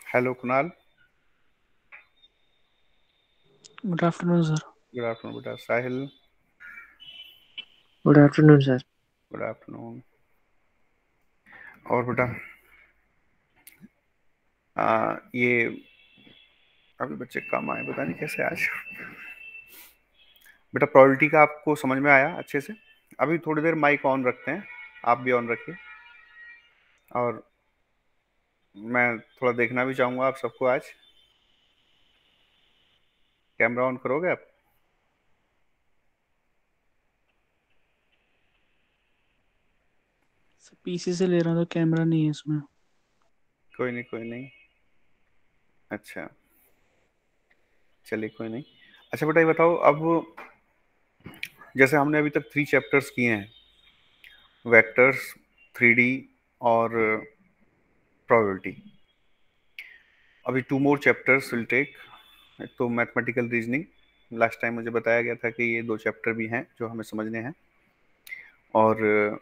Hello Kunal. Good afternoon sir. Good afternoon बेटा। Sahil. Good afternoon sir. Good afternoon. और बेटा ये अभी बच्चे कम आए, पता नहीं कैसे आज। बेटा प्रोबेबिलिटी का आपको समझ में आया अच्छे से? अभी थोड़ी देर माइक ऑन रखते हैं, आप भी ऑन रखिए। और मैं थोड़ा देखना भी चाहूँगा आप सबको आज। कैमरा ऑन करोगे आप? सर पीसी से ले रहा था, कैमरा नहीं है इसमें। कोई नहीं, कोई नहीं। अच्छा, चलिए कोई नहीं। अच्छा बेटा ये बताओ, अब जैसे हमने अभी तक 3 चैप्टर्स किए हैं, वेक्टर्स, 3D और प्रोबेबिलिटी। अभी 2 more चैप्टर्स विल टेक। एक तो मैथमेटिकल रीजनिंग, लास्ट टाइम मुझे बताया गया था कि ये 2 चैप्टर भी हैं जो हमें समझने हैं। और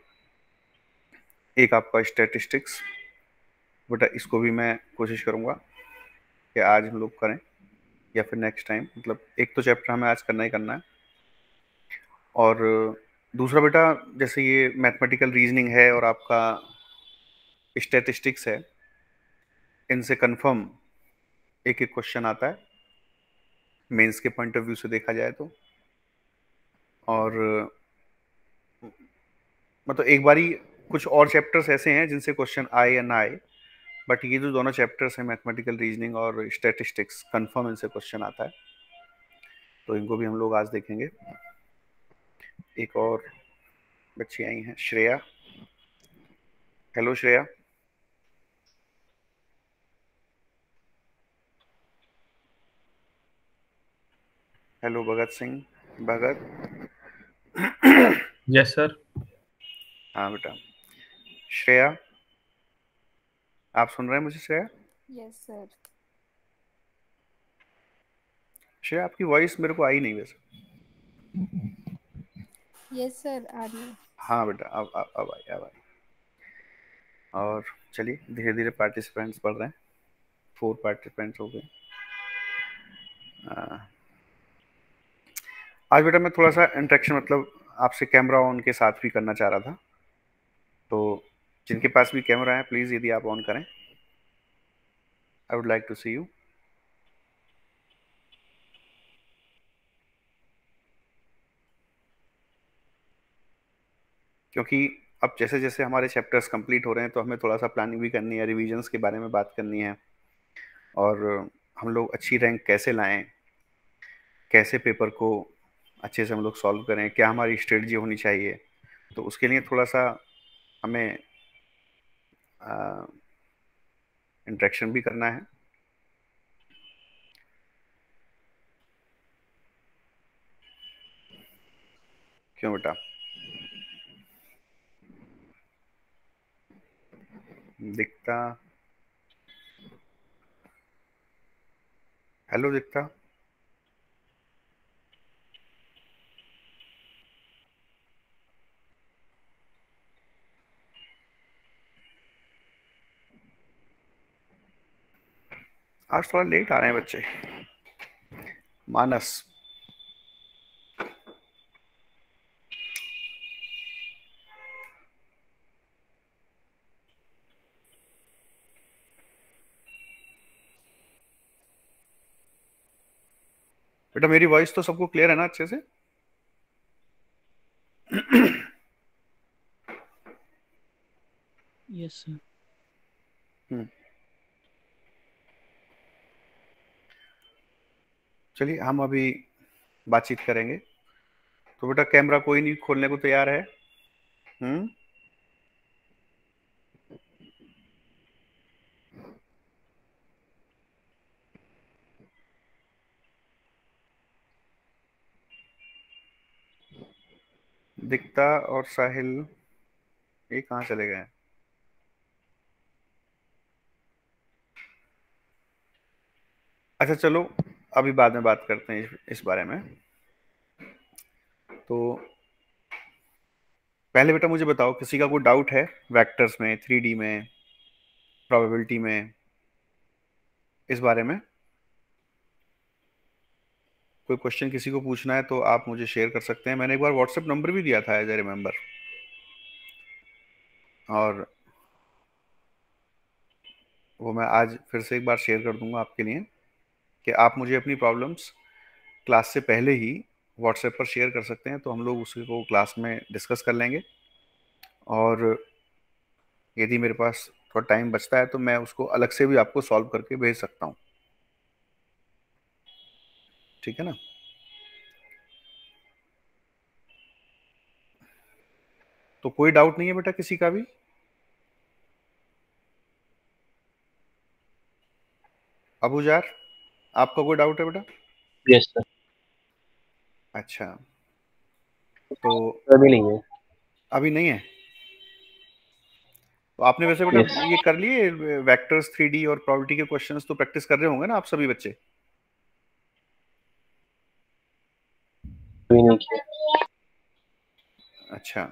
एक आपका स्टैटिस्टिक्स। बेटा इसको भी मैं कोशिश करूँगा कि आज हम लोग करें या फिर नेक्स्ट टाइम, मतलब एक तो चैप्टर हमें आज करना ही करना है। और दूसरा बेटा, जैसे ये मैथमेटिकल रीजनिंग है और आपका स्टैटिस्टिक्स है, इनसे कंफर्म एक एक क्वेश्चन आता है मेंस के पॉइंट ऑफ व्यू से देखा जाए तो। और मतलब एक बारी कुछ और चैप्टर्स ऐसे हैं जिनसे क्वेश्चन आए या ना आए, बट ये जो दोनों चैप्टर्स हैं मैथमेटिकल रीजनिंग और स्टैटिस्टिक्स, कंफर्म इनसे क्वेश्चन आता है, तो इनको भी हम लोग आज देखेंगे। एक और बच्ची आई हैं, Shreya. Hello Shreya. Hello Bhagat Singh. Bhagat. Yes sir. हाँ बेटा। श्रेया, आप सुन रहे हैं मुझे? Shreya, yes sir. श्रेया आपकी वॉइस मेरे को आई नहीं वैसे। यस सर, आ रही है। हाँ बेटा, अब आई, अब आई। और चलिए धीरे धीरे पार्टिसिपेंट्स बढ़ रहे हैं, 4 पार्टिसिपेंट्स हो गए। आज बेटा मैं थोड़ा सा इंटरेक्शन, मतलब आपसे कैमरा ऑन के साथ भी करना चाह रहा था, तो जिनके पास भी कैमरा है प्लीज़ यदि आप ऑन करें, I would like to see you. क्योंकि अब जैसे जैसे हमारे चैप्टर्स कंप्लीट हो रहे हैं तो हमें थोड़ा सा प्लानिंग भी करनी है, रिविजन्स के बारे में बात करनी है, और हम लोग अच्छी रैंक कैसे लाएं, कैसे पेपर को अच्छे से हम लोग सॉल्व करें, क्या हमारी स्ट्रेटजी होनी चाहिए, तो उसके लिए थोड़ा सा हमें इंटरेक्शन भी करना है। क्यों बेटा? दिखता। हेलो दिखता। आज थोड़ा लेट आ रहे हैं बच्चे। मानस। बेटा मेरी वॉइस तो सबको क्लियर है ना अच्छे से? Yes sir. हम्म। चलिए हम अभी बातचीत करेंगे, तो बेटा कैमरा कोई नहीं खोलने को तैयार है? हम्म। दिक्ता और साहिल ये कहाँ चले गए? अच्छा चलो, अभी बाद में बात करते हैं इस बारे में। तो पहले बेटा मुझे बताओ, किसी का कोई डाउट है वेक्टर्स में, 3D में, प्रोबेबिलिटी में? इस बारे में कोई क्वेश्चन किसी को पूछना है तो आप मुझे शेयर कर सकते हैं। मैंने एक बार व्हाट्सएप नंबर भी दिया था एज ए रिमेंबर, और वो मैं आज फिर से एक बार शेयर कर दूंगा आपके लिए, कि आप मुझे अपनी प्रॉब्लम्स क्लास से पहले ही व्हाट्सएप पर शेयर कर सकते हैं, तो हम लोग उसी को क्लास में डिस्कस कर लेंगे। और यदि मेरे पास थोड़ा टाइम बचता है तो मैं उसको अलग से भी आपको सॉल्व करके भेज सकता हूँ। ठीक है ना? तो कोई डाउट नहीं है बेटा किसी का भी? अबूजार, आपका कोई डाउट है बेटा? Yes sir. अच्छा, तो अभी नहीं है। अभी नहीं है? तो आपने वैसे बेटा यस, ये कर लिए वेक्टर्स, 3D और प्रोबेबिलिटी के क्वेश्चंस तो प्रैक्टिस कर रहे होंगे ना आप सभी बच्चे? अभी नहीं किया। अच्छा,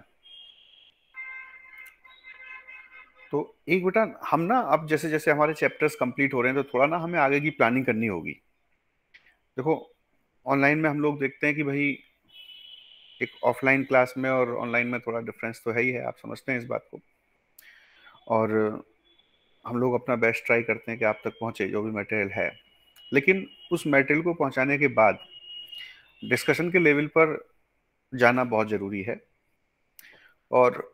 तो एक बेटा हम ना अब जैसे जैसे हमारे चैप्टर्स कंप्लीट हो रहे हैं तो थोड़ा ना हमें आगे की प्लानिंग करनी होगी। देखो, ऑनलाइन में हम लोग देखते हैं कि भाई एक ऑफलाइन क्लास में और ऑनलाइन में थोड़ा डिफरेंस तो है ही है, आप समझते हैं इस बात को। और हम लोग अपना बेस्ट ट्राई करते हैं कि आप तक पहुंचे जो भी मटेरियल है, लेकिन उस मटेरियल को पहुंचाने के बाद डिस्कशन के लेवल पर जाना बहुत ज़रूरी है। और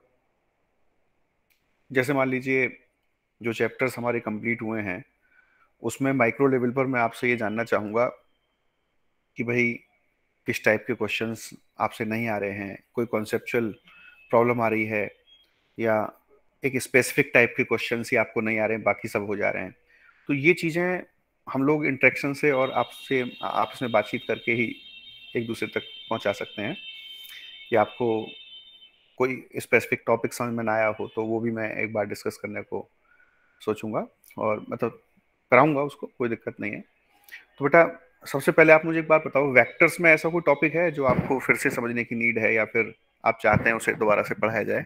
जैसे मान लीजिए जो चैप्टर्स हमारे कंप्लीट हुए हैं उसमें माइक्रो लेवल पर मैं आपसे ये जानना चाहूँगा कि भाई किस टाइप के क्वेश्चंस आपसे नहीं आ रहे हैं, कोई कॉन्सेप्चुअल प्रॉब्लम आ रही है, या एक स्पेसिफिक टाइप के क्वेश्चंस ही आपको नहीं आ रहे हैं बाकी सब हो जा रहे हैं। तो ये चीज़ें हम लोग इंटरेक्शन से और आपसे आपस में बातचीत करके ही एक दूसरे तक पहुंचा सकते हैं। कि आपको कोई स्पेसिफिक टॉपिक समझ में ना आया हो तो वो भी मैं एक बार डिस्कस करने को सोचूंगा, और मतलब कराऊंगा उसको, कोई दिक्कत नहीं है। तो बेटा सबसे पहले आप मुझे एक बात बताओ, वेक्टर्स में ऐसा कोई टॉपिक है जो आपको फिर से समझने की नीड है, या फिर आप चाहते हैं उसे दोबारा से पढ़ाया जाए?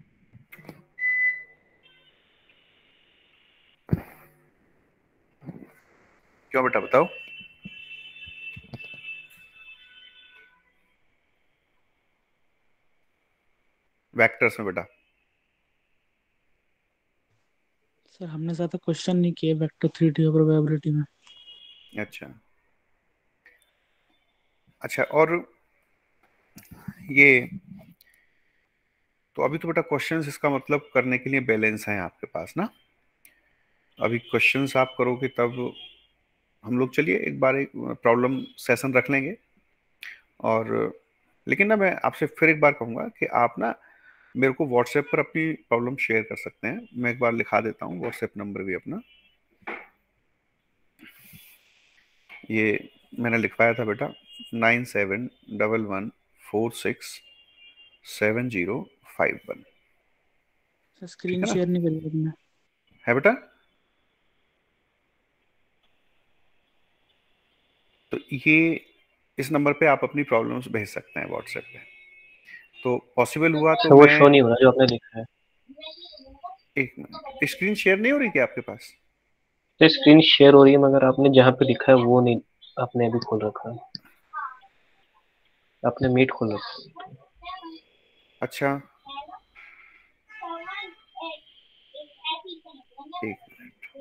क्यों बेटा, बताओ। वेक्टर्स में बेटा? सर हमने ज्यादा क्वेश्चन नहीं किए वेक्टर 3D और प्रोबेबिलिटी में। अच्छा अच्छा, और ये तो अभी तो बेटा क्वेश्चंस इसका मतलब करने के लिए बैलेंस हैं आपके पास ना? अभी क्वेश्चंस आप करोगे तब हम लोग, चलिए एक बार एक प्रॉब्लम सेशन रख लेंगे। और लेकिन ना मैं आपसे फिर एक बार कहूँगा कि आप ना मेरे को व्हाट्सएप पर अपनी प्रॉब्लम शेयर कर सकते हैं। मैं एक बार लिखा देता हूँ व्हाट्सएप नंबर भी अपना, ये मैंने लिखवाया था बेटा, 9711467051। सर ठीक स्क्रीन है ना? शेयर नहीं करी तुमने। है बेटा? तो ये इस नंबर पे आप अपनी प्रॉब्लम्स भेज सकते हैं व्हाट्सएप पे। तो पॉसिबल हुआ तो सर वो मैं शो नहीं हो रहा जो आपने लिखा है। एक मिनट, स्क्रीन शेयर नहीं हो रही क्या आपके पास? तो स्क्रीन शेयर हो रही है मगर आपने जहाँ पे लिखा है वो नहीं, आपने अभी खोल रखा है। आपने मीट खोल रखा है। अच्छा, एक मिनट।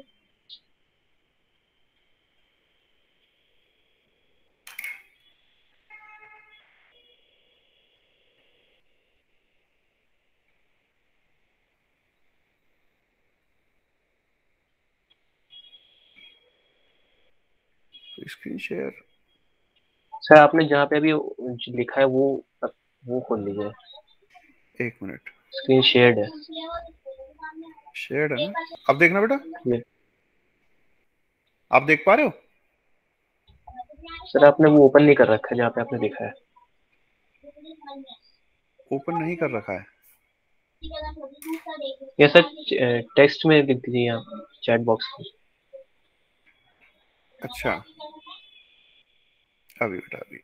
तो स्क्रीन शेयर, सर आपने जहाँ पे अभी लिखा है वो खोल लीजिए। एक मिनट। स्क्रीन शेयर्ड है। शेयर्ड है ना? अब देखना बेटा, ये आप देख पा रहे हो? सर आपने वो ओपन नहीं कर रखा है जहाँ पे आपने लिखा है। ओपन नहीं कर रखा है? ये सर टेक्स्ट में लिख दीजिए आप चैट बॉक्स में। अच्छा, अभी बेटा अभी।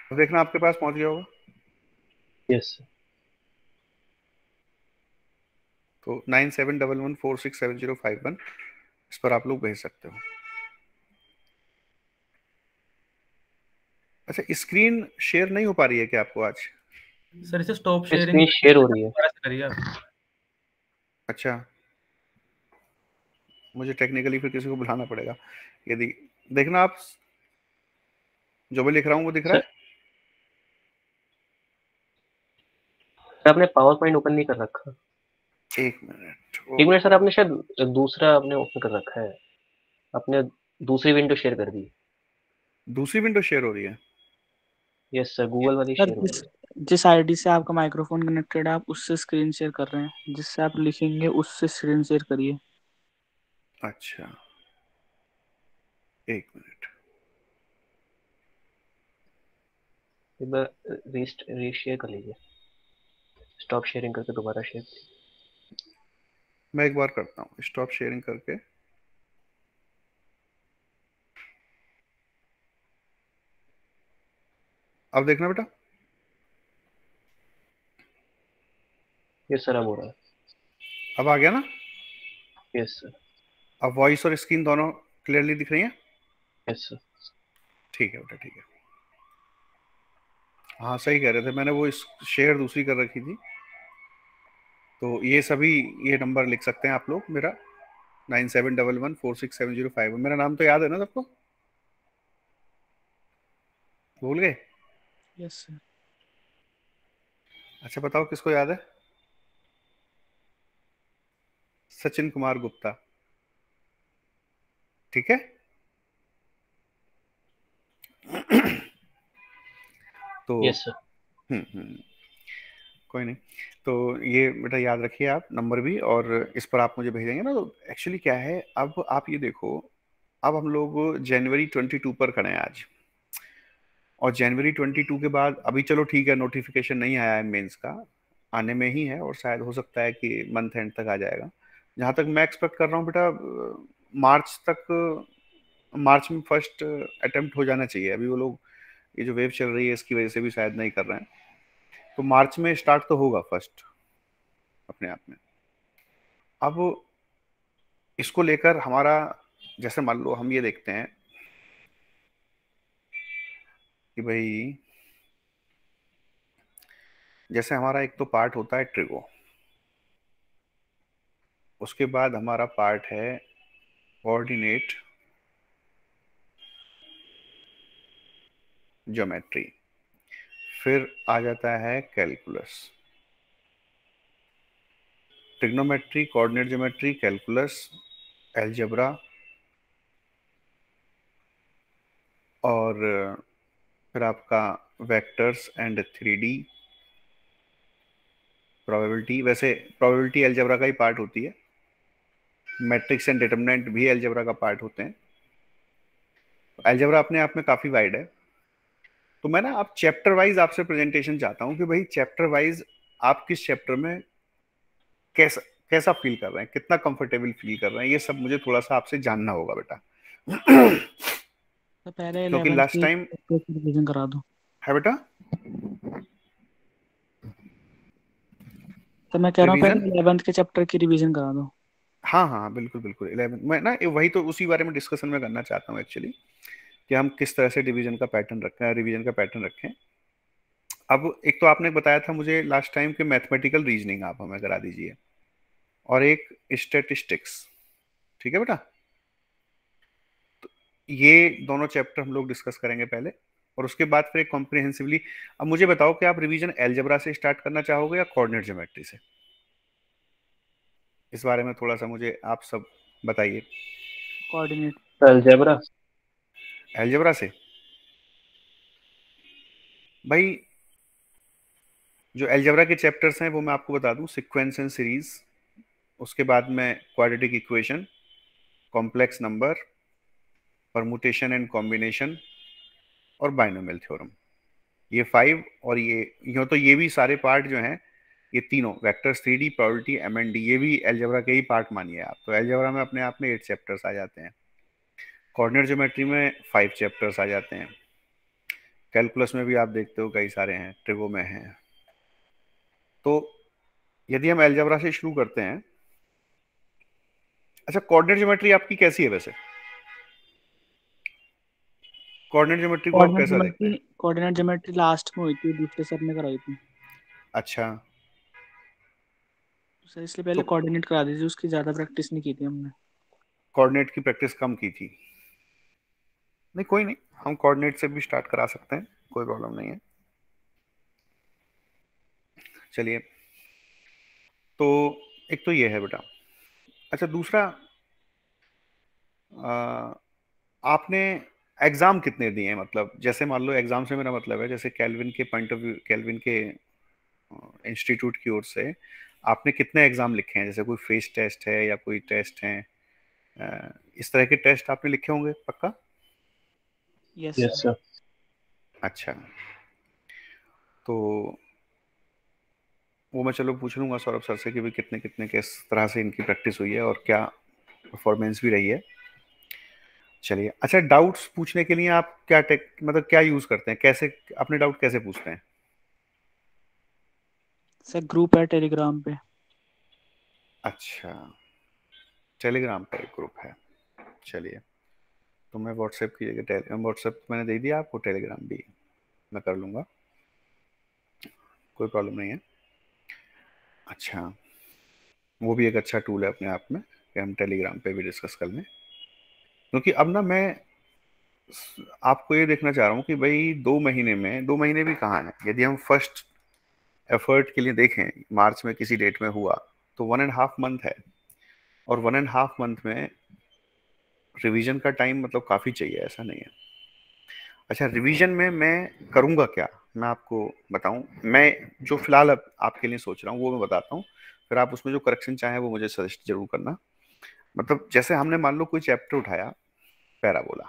तो देखना आपके पास पहुंच गया होगा। यस तो 9711467051 इस पर आप लोग भेज सकते हो। अच्छा, स्क्रीन शेयर नहीं हो पा रही है क्या आपको आज? सर इसे स्टॉप शेयरिंग स्क्रीन शेयर हो रही है। दोबारा से करिए आप। अच्छा, मुझे टेक्निकली फिर किसी को बुलाना पड़ेगा। यदि देखना आप, जो मैं लिख रहा हूँ वो दिख रहा सर है? आपने पावर पॉइंट ओपन नहीं कर रखा। एक मिनट। एक मिनट सर, आपने शायद दूसरा आपने ओपन कर रखा है। आपने दूसरी विंडो शेयर कर दी। दूसरी विंडो शेयर हो रही है? यस सर, गूगल वाली सर शेयर हो रही जिस है। जिस आईडी से आपका माइक्रोफोन कनेक्टेड है आप उससे स्क्रीन शेयर कर रहे हैं, जिससे आप लिखेंगे उससे स्क्रीन शेयर करिए। अच्छा, एक मिनट। एक बार रीशेयर कर लीजिए, स्टॉप शेयरिंग करके दोबारा शेयर। मैं एक बार करता हूँ स्टॉप शेयरिंग करके। अब देखना बेटा। यस सर, अब हो रहा है। अब आ गया ना? Yes sir. अब वॉइस और स्क्रीन दोनों क्लियरली दिख रही हैं? Yes sir. ठीक है बेटा, ठीक है। हाँ सही कह रहे थे, मैंने वो शेयर दूसरी कर रखी थी। तो ये सभी, ये नंबर लिख सकते हैं आप लोग मेरा, 9711467051। मेरा नाम तो याद है ना सबको? भूल गए? Yes sir. अच्छा बताओ किसको याद है? सचिन कुमार गुप्ता। ठीक है। तो यस सर। हम्म, कोई नहीं। तो ये बेटा याद रखिए आप नंबर भी, और इस पर आप मुझे भेजेंगे ना। तो एक्चुअली क्या है, अब आप ये देखो, अब हम लोग जनवरी 22 पर खड़े हैं आज। और जनवरी 22 के बाद अभी चलो ठीक है, नोटिफिकेशन नहीं आया है मेंस का, आने में ही है, और शायद हो सकता है कि मंथ एंड तक आ जाएगा। जहाँ तक मैं एक्सपेक्ट कर रहा हूँ बेटा, मार्च तक, मार्च में फर्स्ट अटेम्प्ट हो जाना चाहिए। अभी वो लोग, ये जो वेव चल रही है इसकी वजह से भी शायद नहीं कर रहे हैं। तो मार्च में स्टार्ट तो होगा फर्स्ट अपने आप में। अब इसको लेकर हमारा, जैसे मान लो हम ये देखते हैं कि भाई, जैसे हमारा एक तो पार्ट होता है ट्रिगो, उसके बाद हमारा पार्ट है कोऑर्डिनेट ज्योमेट्री, फिर आ जाता है calculus, trigonometry, coordinate geometry, calculus, algebra, और फिर आपका वेक्टर्स एंड 3D, प्रोबेबिलिटी। वैसे प्रोबेबिलिटी अलजेब्रा का ही पार्ट होती है, मैट्रिक्स एंड डिटरमिनेंट भी अलजेब्रा का पार्ट होते हैं। अलजेब्रा अपने आप में काफी वाइड है। तो मैं ना आप चैप्टर वाइज आपसे प्रेजेंटेशन चाहता हूँ कि भाई चैप्टर वाइज आप किस चैप्टर में कैसा कैसा फील कर रहे हैं, कितना कंफर्टेबल फील कर रहे हैं, ये सब मुझे थोड़ा सा आपसे जानना होगा बेटा। तो पहले क्योंकि 11th लास्ट की टाइम रिवीजन करा दो। है बेटा तो मैं कह रहा हूँ रिवीजन। पहले 11th के चैप्टर की रिवीजन करा दो। हाँ हाँ बिल्कुल बिल्कुल, 11 मैं ना वही तो उसी बारे में डिस्कशन में करना चाहता हूँ एक्चुअली, कि हम किस तरह से डिवीजन का पैटर्न रखें, रिवीजन का पैटर्न रखें। अब एक तो आपने बताया था मुझे लास्ट टाइम कि मैथमेटिकल रीजनिंग आप हमें करा दीजिए, और एक स्टैटिस्टिक्स। ठीक है बेटा, ये दोनों चैप्टर हम लोग डिस्कस करेंगे पहले, और उसके बाद फिर एक कॉम्प्रिहेंसिवली। अब मुझे बताओ कि आप रिवीजन अलजेब्रा से स्टार्ट करना चाहोगे या कोऑर्डिनेट ज्योमेट्री से? इस बारे में थोड़ा सा मुझे आप सब बताइए। कोऑर्डिनेट। अलजेब्रा। अलजेब्रा से भाई, जो अलजेब्रा के चैप्टर्स हैं वो मैं आपको बता दूं, सीक्वेंस एंड सीरीज, उसके बाद में quadratic equation, complex number, permutation and combination, और बाइनोमियल थ्योरम। ये 5, और ये यूँ तो ये भी सारे पार्ट जो हैं, ये तीनों वेक्टर्स, 3D, प्रोबेबिलिटी, MND, ये भी अलजेब्रा के ही पार्ट मानिए आप। तो अलजेब्रा में अपने आप में 8 चैप्टर्स आ जाते हैं, कोऑर्डिनेट ज्योमेट्री में 5 चैप्टर्स आ जाते हैं, कैलकुलस में भी आप देखते हो कई सारे हैं, ट्रिगो में हैं। तो यदि हम अलजेब्रा से शुरू करते हैं, अच्छा कोऑर्डिनेट ज्योमेट्री आपकी कैसी है वैसे? कोऑर्डिनेट ज्योमेट्री को आप कैसा देखते हैं? कोऑर्डिनेट ज्योमेट्री लास्ट में हुई थी, दूसरे सर ने कराई थी अच्छा, सर, इसलिए पहले तो कोऑर्डिनेट करा दी थी, उसकी ज्यादा प्रैक्टिस नहीं की थी हमने। कोऑर्डिनेट की प्रैक्टिस कम की थी? नहीं कोई नहीं, हम कोऑर्डिनेट से भी स्टार्ट करा सकते हैं, कोई प्रॉब्लम नहीं है। चलिए, तो एक तो ये है बेटा। अच्छा दूसरा, आपने एग्जाम कितने दिए हैं? मतलब जैसे मान लो, एग्जाम से मेरा मतलब है जैसे कैल्विन के पॉइंट ऑफ व्यू, कैल्विन के इंस्टीट्यूट की ओर से आपने कितने एग्जाम लिखे हैं? जैसे कोई फेस टेस्ट है या कोई टेस्ट है, इस तरह के टेस्ट आपने लिखे होंगे पक्का? Yes yes sir. अच्छा, तो वो मैं चलो पूछ लूंगा सौरभ सर से कि भाई कितने कितने किस तरह से इनकी प्रैक्टिस हुई है और क्या परफॉर्मेंस भी रही है। चलिए, अच्छा डाउट्स पूछने के लिए आप क्या मतलब क्या यूज करते हैं, कैसे अपने डाउट कैसे पूछते हैं? सर, ग्रुप है टेलीग्राम पे। अच्छा, टेलीग्राम पे एक ग्रुप है। चलिए, तो मैं व्हाट्सएप की जगह व्हाट्सएप मैंने दे दिया आपको, टेलीग्राम भी मैं कर लूँगा, कोई प्रॉब्लम नहीं है। अच्छा, वो भी एक अच्छा टूल है अपने आप में कि हम टेलीग्राम पे भी डिस्कस कर लें, क्योंकि अब ना मैं आपको ये देखना चाह रहा हूँ कि भाई 2 महीने में, 2 महीने भी कहाँ है, यदि हम फर्स्ट एफर्ट के लिए देखें, मार्च में किसी डेट में हुआ तो 1.5 मंथ है, और 1.5 मंथ में रिवीजन का टाइम मतलब काफ़ी चाहिए, ऐसा नहीं है। अच्छा, रिवीजन में मैं करूँगा क्या, मैं आपको बताऊं। मैं जो फिलहाल अब आपके लिए सोच रहा हूँ वो मैं बताता हूँ, फिर आप उसमें जो करेक्शन चाहें वो मुझे सजेस्ट जरूर करना। मतलब जैसे हमने मान लो कोई चैप्टर उठाया, पैराबोला,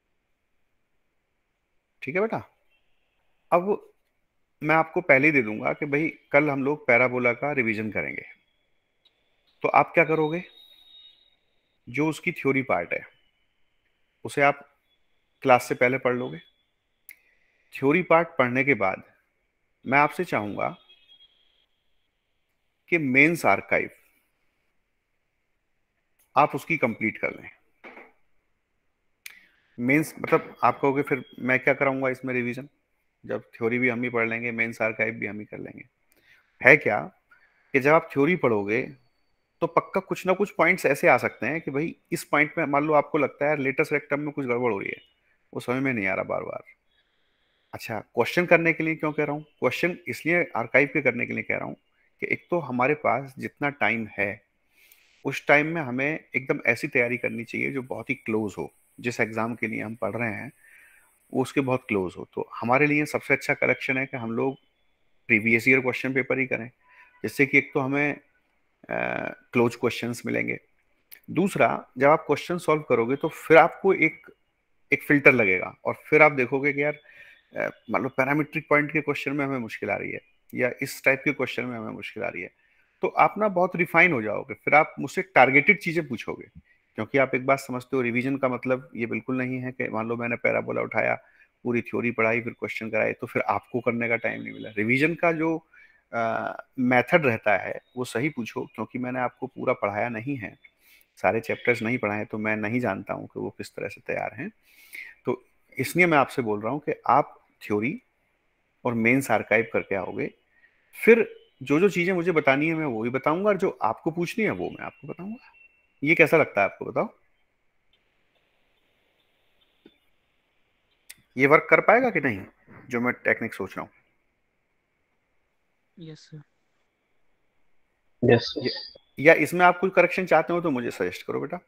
ठीक है बेटा। अब मैं आपको पहले ही दे दूंगा कि भाई कल हम लोग पैराबोला का रिवीजन करेंगे, तो आप क्या करोगे, जो उसकी थ्योरी पार्ट है उसे आप क्लास से पहले पढ़ लोगे। थ्योरी पार्ट पढ़ने के बाद मैं आपसे चाहूंगा कि मेंस आर्काइव आप उसकी कंप्लीट कर लें। मेंस मतलब आप कहोगे फिर मैं क्या कराऊंगा इसमें रिवीजन, जब थ्योरी भी हम ही पढ़ लेंगे, मेंस आर्काइव भी हम ही कर लेंगे। है क्या कि जब आप थ्योरी पढ़ोगे तो पक्का कुछ ना कुछ पॉइंट्स ऐसे आ सकते हैं कि भाई इस पॉइंट में मान लो आपको लगता है लेटेस्ट रेक्टम में कुछ गड़बड़ हो रही है, वो समझ में नहीं आ रहा बार बार। अच्छा, क्वेश्चन करने के लिए क्यों कह रहा हूँ, क्वेश्चन इसलिए आर्काइव के करने के लिए कह रहा हूँ कि एक तो हमारे पास जितना टाइम है उस टाइम में हमें एकदम ऐसी तैयारी करनी चाहिए जो बहुत ही क्लोज हो, जिस एग्जाम के लिए हम पढ़ रहे हैं वो उसके बहुत क्लोज हो। तो हमारे लिए सबसे अच्छा करेक्शन है कि हम लोग प्रीवियस ईयर क्वेश्चन पेपर ही करें, जिससे कि एक तो हमें क्लोज क्वेश्चंस मिलेंगे। दूसरा, जब आप क्वेश्चन सॉल्व करोगे तो फिर आपको एक एक फिल्टर लगेगा, और फिर आप देखोगे कि यार मान लो पैरामीट्रिक पॉइंट के क्वेश्चन में हमें मुश्किल आ रही है, या इस टाइप के क्वेश्चन में हमें मुश्किल आ रही है, तो आप ना बहुत रिफाइन हो जाओगे, फिर आप मुझसे टारगेटेड चीजें पूछोगे। क्योंकि आप एक बात समझते हो, रिवीजन का मतलब ये बिल्कुल नहीं है कि मान लो मैंने पैराबोला उठाया, पूरी थ्योरी पढ़ाई, फिर क्वेश्चन कराए, तो फिर आपको करने का टाइम नहीं मिला। रिवीजन का जो मेथड रहता है वो सही पूछो, क्योंकि मैंने आपको पूरा पढ़ाया नहीं है, सारे चैप्टर्स नहीं पढ़ाए, तो मैं नहीं जानता हूँ कि वो किस तरह से तैयार हैं। तो इसलिए मैं आपसे बोल रहा हूँ कि आप थ्योरी और मेंस आर्काइव करके आओगे, फिर जो जो चीजें मुझे बतानी है मैं वो भी बताऊंगा, और जो आपको पूछनी है वो मैं आपको बताऊंगा। ये कैसा लगता है आपको, बताओ? ये वर्क कर पाएगा कि नहीं, जो मैं टेक्निक सोच रहा हूँ? Yes sir. यस। या इसमें आप कोई करेक्शन चाहते हो तो मुझे सजेस्ट करो बेटा।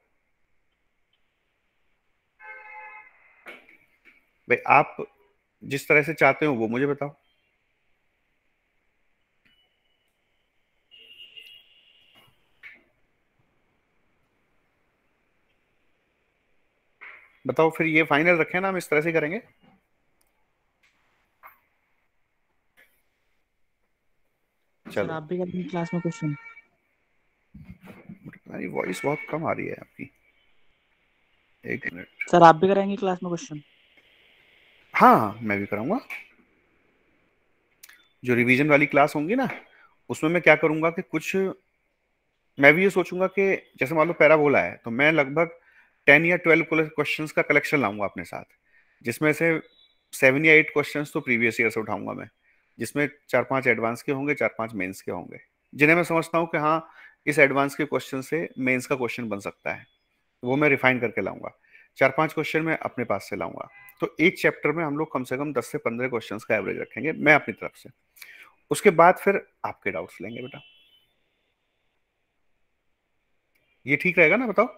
भाई आप जिस तरह से चाहते हो वो मुझे बताओ। बताओ फिर, ये फाइनल रखें ना, हम इस तरह से करेंगे। सर, चलो, आप भी करेंगे क्लास में क्वेश्चन? मेरी वॉइस बहुत कम आ रही है आपकी, एक मिनट। सर, आप भी कराएंगे क्लास में क्वेश्चन? हाँ मैं भी कराऊंगा। जो रिवीजन वाली क्लास होंगी ना, उसमें मैं क्या करूंगा कि कुछ मैं भी ये सोचूंगा कि जैसे मान लो पैराबोला है, तो मैं लगभग 10 या 12 क्वेश्चंस का कलेक्शन लाऊंगा अपने साथ, जिसमें से 7 या 8 क्वेश्चंस तो प्रीवियस ईयर से उठाऊंगा मैं, जिसमें 4-5 एडवांस के होंगे, 4-5 मेंस के होंगे, जिन्हें मैं समझता हूँ कि हाँ इस एडवांस के क्वेश्चन से मेंस का क्वेश्चन बन सकता है, वो मैं रिफाइन करके लाऊंगा। 4-5 क्वेश्चन मैं अपने पास से लाऊंगा। तो एक चैप्टर में हम लोग कम से कम 10 से 15 क्वेश्चन का एवरेज रखेंगे मैं अपनी तरफ से। उसके बाद फिर आपके डाउट्स लेंगे बेटा। ये ठीक रहेगा ना, बताओ?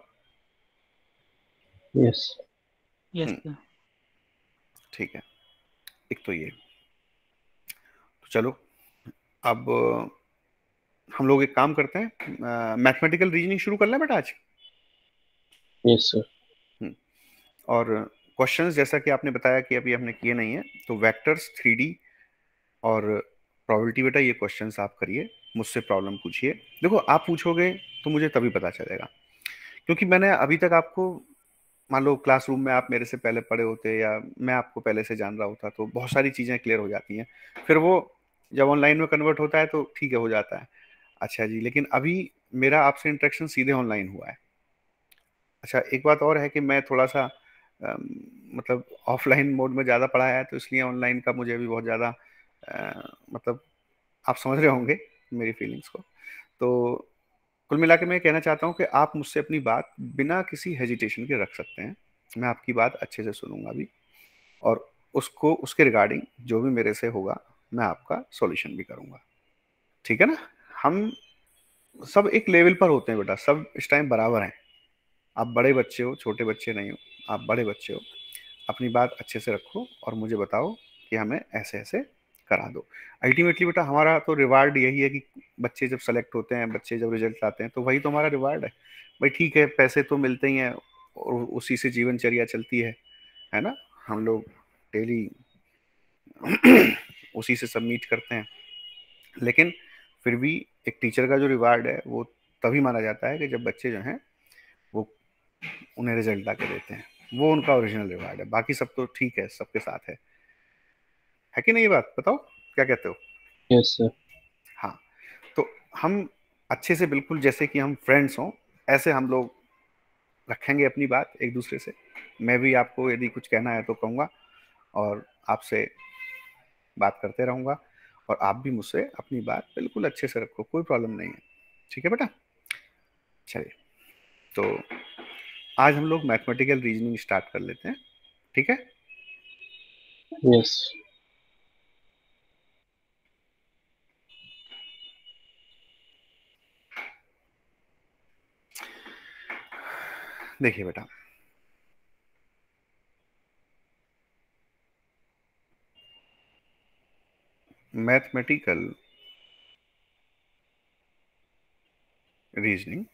यस। Yes sir. ठीक है, एक तो ये। तो चलो अब हम लोग एक काम करते हैं, मैथमेटिकल रीजनिंग शुरू कर लें बेटा आज। Yes sir. हम्म, और क्वेश्चंस जैसा कि आपने बताया कि अभी हमने किए नहीं है, तो वेक्टर्स, 3D और प्रोबेबिलिटी बेटा, ये क्वेश्चंस आप करिए, मुझसे प्रॉब्लम पूछिए। देखो आप पूछोगे तो मुझे तभी पता चलेगा, क्योंकि मैंने अभी तक आपको, मान लो क्लासरूम में आप मेरे से पहले पढ़े होते या मैं आपको पहले से जान रहा होता, तो बहुत सारी चीज़ें क्लियर हो जाती हैं। फिर वो जब ऑनलाइन में कन्वर्ट होता है तो ठीक है, हो जाता है। अच्छा जी, लेकिन अभी मेरा आपसे इंटरेक्शन सीधे ऑनलाइन हुआ है। अच्छा एक बात और है कि मैं थोड़ा सा मतलब ऑफलाइन मोड में ज़्यादा पढ़ा है, तो इसलिए ऑनलाइन का मुझे अभी बहुत ज़्यादा मतलब आप समझ रहे होंगे मेरी फीलिंग्स को। तो कुल मिला के मैं कहना चाहता हूँ कि आप मुझसे अपनी बात बिना किसी हेजिटेशन के रख सकते हैं। मैं आपकी बात अच्छे से सुनूंगा अभी, और उसको उसके रिगार्डिंग जो भी मेरे से होगा मैं आपका सॉल्यूशन भी करूंगा। ठीक है ना? हम सब एक लेवल पर होते हैं बेटा, सब इस टाइम बराबर हैं। आप बड़े बच्चे हो, छोटे बच्चे नहीं हो, आप बड़े बच्चे हो। अपनी बात अच्छे से रखो और मुझे बताओ कि हमें ऐसे ऐसे करा दो। अल्टीमेटली बेटा हमारा तो रिवार्ड यही है कि बच्चे जब सेलेक्ट होते हैं, बच्चे जब रिजल्ट आते हैं, तो वही तो हमारा रिवार्ड है। भाई ठीक है, पैसे तो मिलते ही हैं और उसी से जीवनचर्या चलती है ना? हम लोग डेली उसी से सबमिट करते हैं, लेकिन फिर भी एक टीचर का जो रिवार्ड है वो तभी माना जाता है कि जब बच्चे जो हैं वो उन्हें रिजल्ट ला के देते हैं, वो उनका ओरिजिनल रिवार्ड है। बाकी सब तो ठीक है, सबके साथ है कि नहीं? ये बात बताओ, क्या कहते हो? Yes sir. हाँ, तो हम अच्छे से, बिल्कुल जैसे कि हम फ्रेंड्स हों, ऐसे हम लोग रखेंगे अपनी बात एक दूसरे से। मैं भी आपको यदि कुछ कहना है तो कहूँगा, और आपसे बात करते रहूँगा, और आप भी मुझसे अपनी बात बिल्कुल अच्छे से रखो, कोई प्रॉब्लम नहीं है। ठीक है बेटा? चलिए, तो आज हम लोग मैथमेटिकल रीजनिंग स्टार्ट कर लेते हैं। ठीक है? यस। देखिए बेटा, मैथमेटिकल रीजनिंग,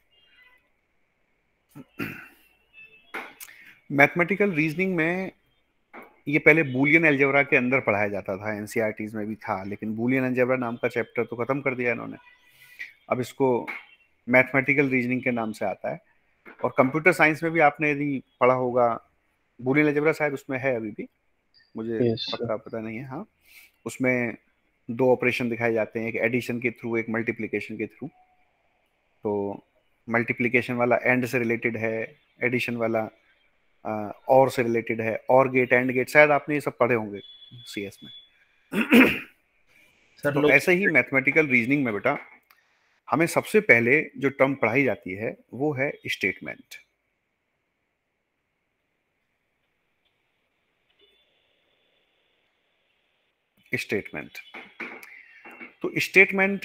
मैथमेटिकल रीजनिंग में ये पहले बूलियन अलजेब्रा के अंदर पढ़ाया जाता था, एनसीईआरटीज में भी था, लेकिन बूलियन अलजेब्रा नाम का चैप्टर तो खत्म कर दिया इन्होंने। अब इसको मैथमेटिकल रीजनिंग के नाम से आता है। और कंप्यूटर साइंस में भी आपने यदि पढ़ा होगा, बूलियन अलजेब्रा शायद उसमें है अभी भी, मुझे यस सर। पक्का पता नहीं है। हाँ, उसमें 2 ऑपरेशन दिखाए जाते हैं, एक एडिशन के थ्रू, एक मल्टीप्लिकेशन के थ्रू। तो मल्टीप्लिकेशन वाला एंड से रिलेटेड है, एडिशन वाला और से रिलेटेड है, और गेट, एंड गेट, शायद आपने ये सब पढ़े होंगे सीएस में। सर तो लोग ऐसे ही मैथमेटिकल रीजनिंग में बेटा हमें सबसे पहले जो टर्म पढ़ाई जाती है वो है स्टेटमेंट। स्टेटमेंट, तो स्टेटमेंट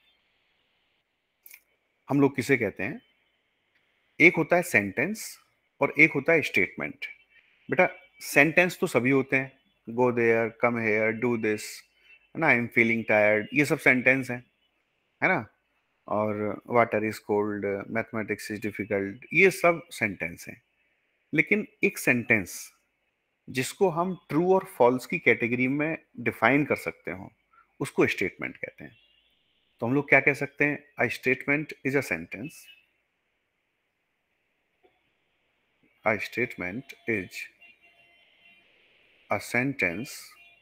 हम लोग किसे कहते हैं? एक होता है सेंटेंस और एक होता है स्टेटमेंट। बेटा सेंटेंस तो सभी होते हैं, go there, come here, do this, है ना, आई एम फीलिंग टायर्ड, ये सब सेंटेंस है ना? और water is cold, mathematics is difficult, ये सब सेंटेंस हैं। लेकिन एक सेंटेंस जिसको हम ट्रू और फॉल्स की कैटेगरी में डिफाइन कर सकते हो, उसको स्टेटमेंट कहते हैं। तो हम लोग क्या कह सकते हैं? A statement is a sentence, a statement is a sentence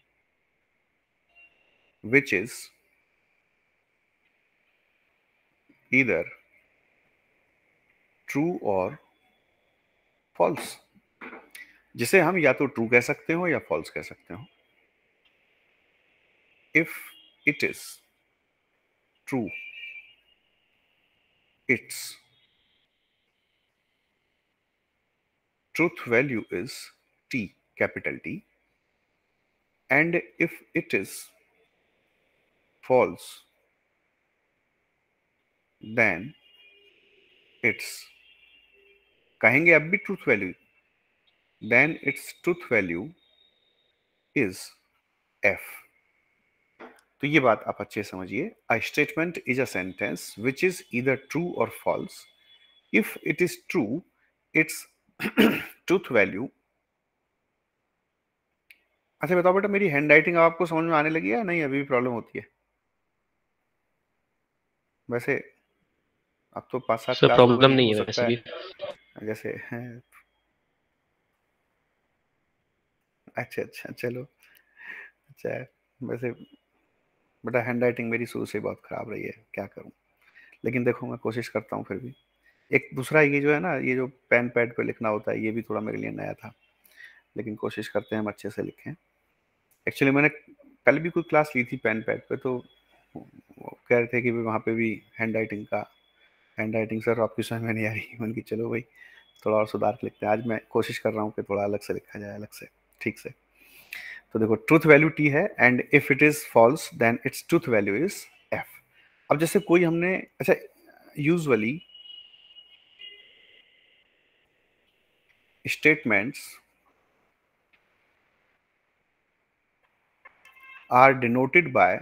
which is either true or false, जिसे हम या तो ट्रू कह सकते हो या फॉल्स कह सकते हो. If it is true, its truth value is T, capital T, and if it is false, then its, कहेंगे अब भी truth value, then its truth value is F. तो ये बात आप अच्छे समझिए. A statement is a sentence which is either true or false. If it is true, its truth value. अच्छा बताओ बेटा, मेरी हैंड राइटिंग आपको समझ में आने लगी है या नहीं, अभी भी प्रॉब्लम होती है? वैसे अब तो 5-7 सर क्लास हो प्रॉब्लम गई, नहीं हो है सकता वैसे है भी. जैसे है. अच्छा अच्छा, चलो. अच्छा है. वैसे बेटा हैंड राइटिंग मेरी शुरू से बहुत खराब रही है, क्या करूं. लेकिन देखो मैं कोशिश करता हूं फिर भी. एक दूसरा ये जो है ना, ये जो पेन पैड पे लिखना होता है, ये भी थोड़ा मेरे लिए नया था, लेकिन कोशिश करते हैं हम अच्छे से लिखें. एक्चुअली मैंने कल भी कोई क्लास ली थी पेन पैड पे, तो वो कह रहे थे कि वहाँ पे भी हैंड राइटिंग सर आपकी समझ में नहीं आ रही. मैंने कि चलो भाई थोड़ा और सुधार के लिखते हैं. आज मैं कोशिश कर रहा हूँ कि थोड़ा अलग से लिखा जाए, अलग से, ठीक से. तो देखो ट्रूथ वैल्यू टी है, and if it is false then its truth value is F. अब जैसे कोई हमने, अच्छा usually statements are denoted by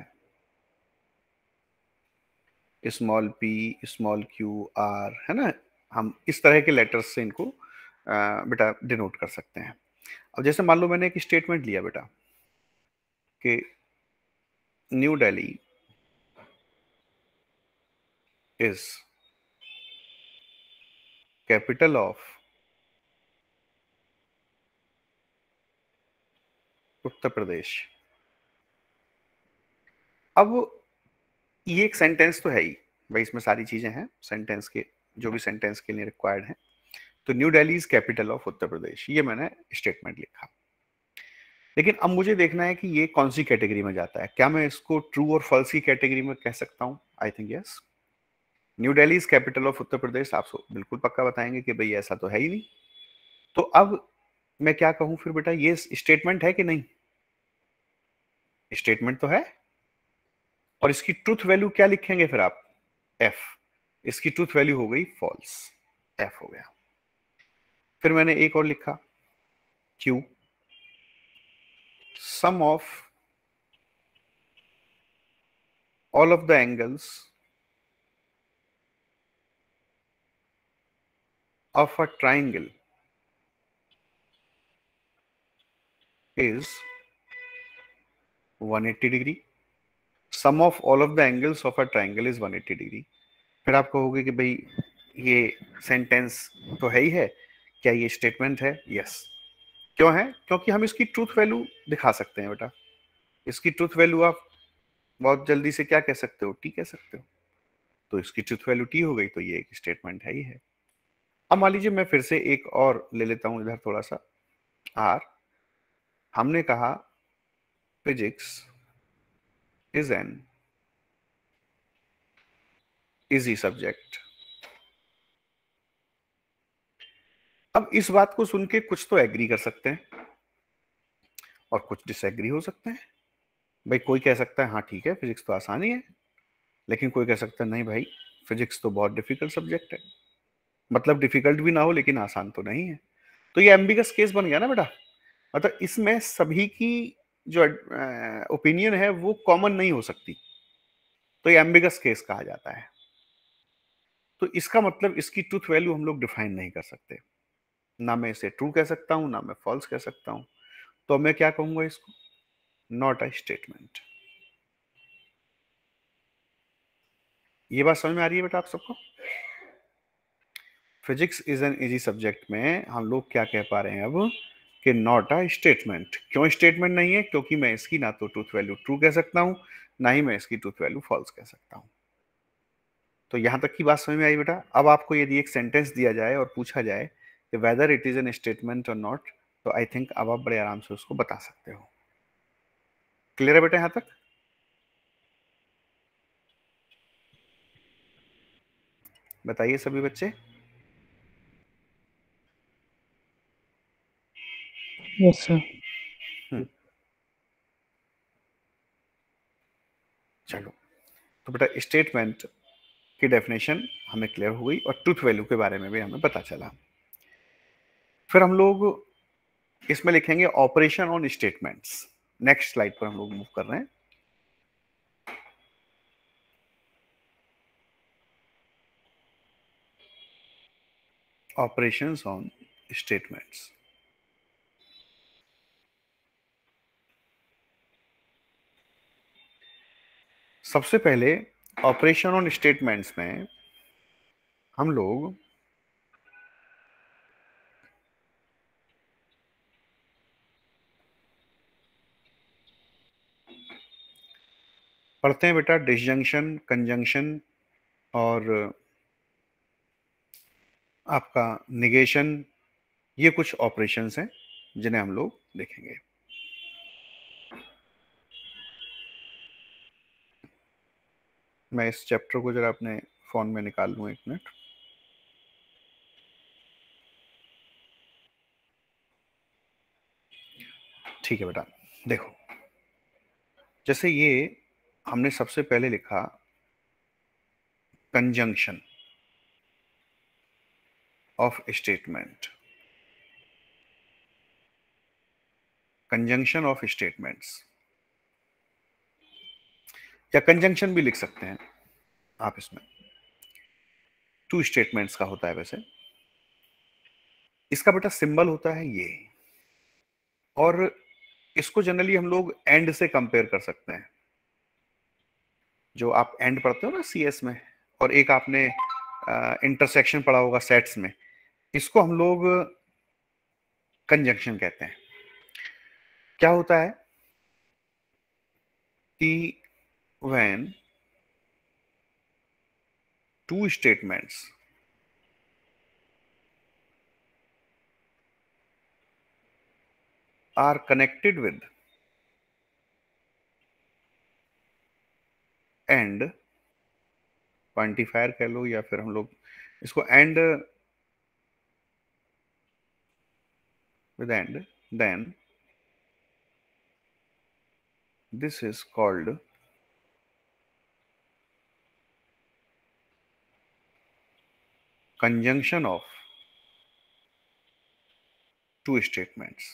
small P, small Q, R, है ना. हम इस तरह के लेटर्स से इनको बेटा डिनोट कर सकते हैं. अब जैसे मान लो मैंने एक स्टेटमेंट लिया बेटा कि new Delhi is capital of Uttar Pradesh. अब ये एक सेंटेंस तो है ही भाई, इसमें सारी चीजें हैं सेंटेंस के, जो भी सेंटेंस के लिए रिक्वायर्ड है. तो New Delhi is capital of Uttar Pradesh, ये मैंने स्टेटमेंट लिखा. लेकिन अब मुझे देखना है कि ये कौन सी कैटेगरी में जाता है. क्या मैं इसको ट्रू और फॉल्स की कैटेगरी में कह सकता हूं? I think yes. New Delhi is capital of Uttar Pradesh, आप बिल्कुल पक्का बताएंगे कि भाई ऐसा तो है ही नहीं. तो अब मैं क्या कहूं फिर बेटा, ये स्टेटमेंट है कि नहीं? स्टेटमेंट तो है. और इसकी ट्रूथ वैल्यू क्या लिखेंगे फिर आप? एफ. इसकी ट्रूथ वैल्यू हो गई फॉल्स, एफ हो गया. फिर मैंने एक और लिखा Q, sum of all of the angles of a triangle is 180 degree. Sum of all of the angles of a triangle is 180 degree. फिर आप कहोगे कि भाई ये सेंटेंस तो है ही है, क्या ये स्टेटमेंट है? यस. क्यों है? क्योंकि हम इसकी ट्रूथ वैल्यू दिखा सकते हैं बेटा. इसकी ट्रूथ वैल्यू आप बहुत जल्दी से क्या कह सकते हो? टी कह सकते हो. तो इसकी ट्रूथ वैल्यू टी हो गई, तो ये एक स्टेटमेंट है ही है. अब मान लीजिए मैं फिर से एक और ले लेता हूं इधर थोड़ा सा, आर. हमने कहा physics is an easy subject. अब इस बात को सुन के कुछ तो एग्री कर सकते हैं और कुछ डिसएग्री हो सकते हैं. भाई कोई कह सकता है हाँ ठीक है फिजिक्स तो आसान ही है, लेकिन कोई कह सकता है नहीं भाई फिजिक्स तो बहुत डिफिकल्ट सब्जेक्ट है. मतलब डिफिकल्ट भी ना हो लेकिन आसान तो नहीं है. तो ये एम्बिगस केस बन गया ना बेटा. मतलब इसमें सभी की जो ओपिनियन है वो कॉमन नहीं हो सकती, तो ये एम्बिगस केस कहा जाता है. तो इसका मतलब इसकी ट्रूथ वैल्यू हम लोग डिफाइन नहीं कर सकते. ना मैं इसे ट्रू कह सकता हूं, ना मैं फॉल्स कह सकता हूं. तो मैं क्या कहूंगा इसको? Not a statement. ये बात समझ में आ रही है बेटा आप सबको? Physics is an easy subject में हम लोग क्या कह पा रहे हैं अब कि नॉट अ स्टेटमेंट। क्यों स्टेटमेंट नहीं है? क्योंकि मैं इसकी ना तो ट्रूथ वैल्यू ट्रू कह सकता हूं, ना ही मैं इसकी ट्रूथ वैल्यू फॉल्स कह सकता हूं। तो यहां तक की बात समझ में आई बेटा? अब आपको यदि एक सेंटेंस दिया जाए और पूछा जाए कि whether it is an statement और नॉट, तो आई थिंक अब आप बड़े आराम से उसको बता सकते हो। क्लियर है बेटा यहां तक? बताइए सभी बच्चे। Yes sir. चलो, तो बेटा स्टेटमेंट की डेफिनेशन हमें क्लियर हो गई और ट्रूथ वैल्यू के बारे में भी हमें पता चला। फिर हम लोग इसमें लिखेंगे operation on statements. Next slide पर हम लोग मूव कर रहे हैं। Operations on statements. सबसे पहले ऑपरेशन ऑन स्टेटमेंट्स में हम लोग पढ़ते हैं बेटा डिसजंक्शन, कंजंक्शन और आपका निगेशन। ये कुछ ऑपरेशंस हैं जिन्हें हम लोग देखेंगे। मैं इस चैप्टर को जरा अपने फोन में निकाल लूं, एक मिनट। ठीक है बेटा, देखो जैसे ये हमने सबसे पहले लिखा conjunction of statement, conjunction of statements, या कंजंक्शन भी लिख सकते हैं आप। इसमें टू स्टेटमेंट्स का होता है। वैसे इसका बेटा सिंबल होता है ये, और इसको जनरली हम लोग एंड से कंपेयर कर सकते हैं। जो आप एंड पढ़ते हो ना सीएस में, और एक आपने इंटरसेक्शन पढ़ा होगा सेट्स में, इसको हम लोग कंजंक्शन कहते हैं। क्या होता है कि when two statements are connected with and, quantifier कह लो या फिर हम लोग इसको and with end, then this is called conjunction of two statements।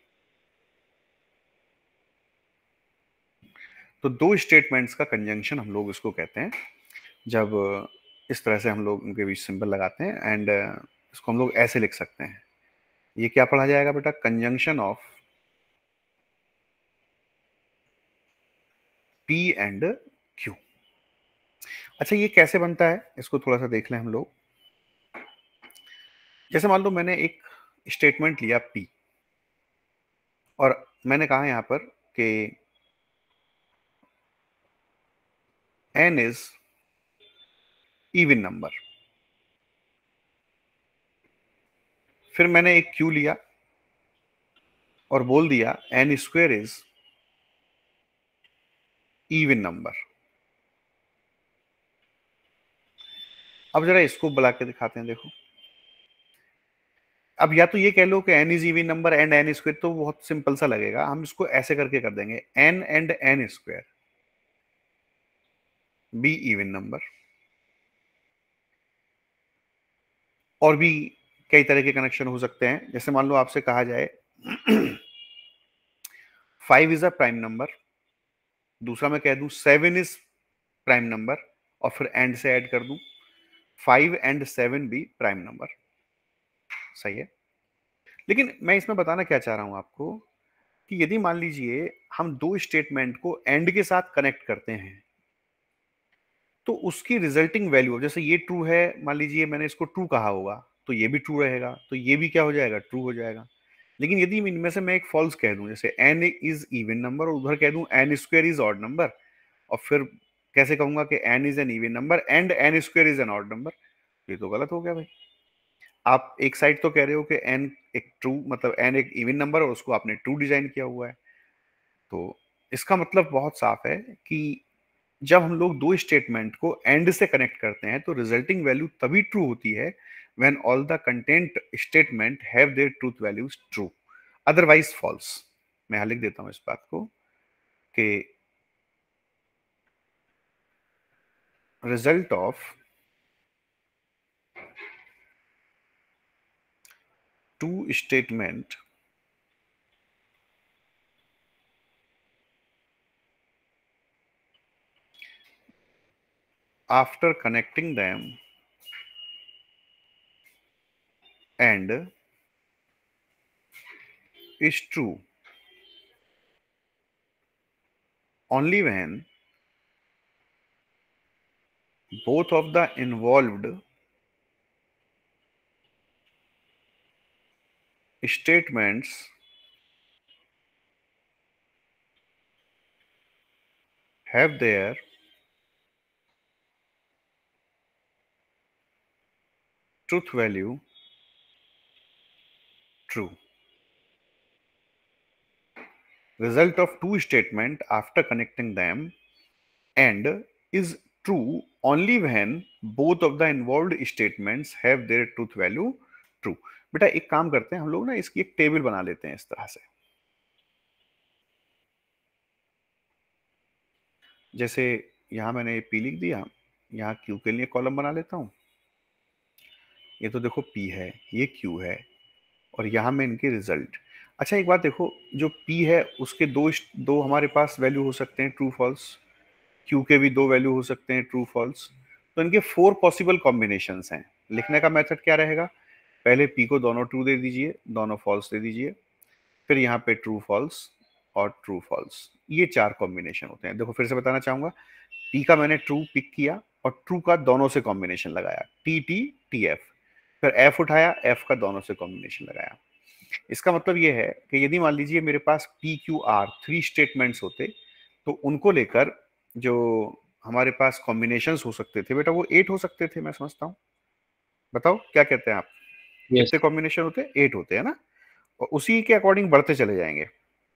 तो दो स्टेटमेंट्स का कंजंक्शन हम लोग इसको कहते हैं, जब इस तरह से हम लोग उनके बीच सिंबल लगाते हैं। एंड इसको हम लोग ऐसे लिख सकते हैं। ये क्या पढ़ा जाएगा बेटा? Conjunction of P and Q। अच्छा, ये कैसे बनता है इसको थोड़ा सा देख लें हम लोग। जैसे मान लो मैंने एक स्टेटमेंट लिया P, और मैंने कहा यहां पर कि n इज इवन नंबर। फिर मैंने एक Q लिया और बोल दिया n square is even number. अब जरा इसको बुला के दिखाते हैं। देखो, अब या तो ये कह लो कि n is even number and n square, तो बहुत सिंपल सा लगेगा। हम इसको ऐसे करके कर देंगे, n and n square be even number. और भी कई तरह के कनेक्शन हो सकते हैं। जैसे मान लो आपसे कहा जाए 5 इज अ प्राइम नंबर, दूसरा मैं कह दूं 7 इज प्राइम नंबर, और फिर एंड से ऐड कर दूं 5 एंड 7 भी प्राइम नंबर। सही है। लेकिन मैं इसमें बताना क्या चाह रहा हूं आपको कि यदि मान लीजिए हम दो स्टेटमेंट को एंड के साथ कनेक्ट करते हैं, तो उसकी रिजल्टिंग वैल्यू, जैसे ये ट्रू है, मान लीजिए मैंने इसको ट्रू कहा होगा, तो ये भी ट्रू रहेगा, तो ये भी क्या हो जाएगा? ट्रू हो जाएगा। लेकिन यदि इनमें से मैं एक फॉल्स कह दूं, जैसे n इज इवन नंबर और उधर कह दूं n square is odd number, और फिर कैसे कहूंगा कि n is an even number and n square is an odd number, ये तो गलत हो गया भाई। आप एक साइड तो कह रहे हो कि n एक ट्रू, मतलब n एक इवन नंबर और उसको आपने ट्रू डिजाइन किया हुआ है, तो इसका मतलब बहुत साफ है कि जब हम लोग दो स्टेटमेंट को एंड से कनेक्ट करते हैं तो रिजल्टिंग वैल्यू तभी ट्रू होती है when all the content statement have their truth values true, otherwise false. मैं यहां लिख देता हूं इस बात को कि result of two statement after connecting them and is true only when both of the involved statements have their truth value true. Result of two statement after connecting them and is true only when both of the involved statements have their truth value true. बेटा एक काम करते हैं हम लोग ना, इसकी एक टेबल बना लेते हैं इस तरह से। जैसे यहां मैंने P लिख दिया, यहाँ Q के लिए कॉलम बना लेता हूं। ये तो देखो P है, ये Q है, और यहां में इनके रिजल्ट। अच्छा एक बात देखो, जो P है उसके दो हमारे पास वैल्यू हो सकते हैं ट्रू फॉल्स, Q के भी दो वैल्यू हो सकते हैं ट्रू फॉल्स, तो इनके 4 पॉसिबल कॉम्बिनेशंस हैं। लिखने का मेथड क्या रहेगा, पहले P को दोनों ट्रू दे दीजिए, दोनों फॉल्स दे दीजिए, फिर यहाँ पे ट्रू फॉल्स और ट्रू फॉल्स, ये 4 कॉम्बिनेशन होते हैं। देखो फिर से बताना चाहूंगा, P का मैंने ट्रू पिक किया और ट्रू का दोनों से कॉम्बिनेशन लगाया, TF, फिर F उठाया, F का दोनों से कॉम्बिनेशन लगाया। इसका मतलब ये है कि यदि मान लीजिए मेरे पास PQR 3 स्टेटमेंट्स होते तो उनको लेकर जो हमारे पास कॉम्बिनेशंस हो सकते थे बेटा वो 8 हो सकते थे, मैं समझता हूँ। बताओ क्या कहते हैं आप, यस कितने कॉम्बिनेशन होते हैं, 8 होते हैं ना, और उसी के अकॉर्डिंग बढ़ते चले जाएंगे।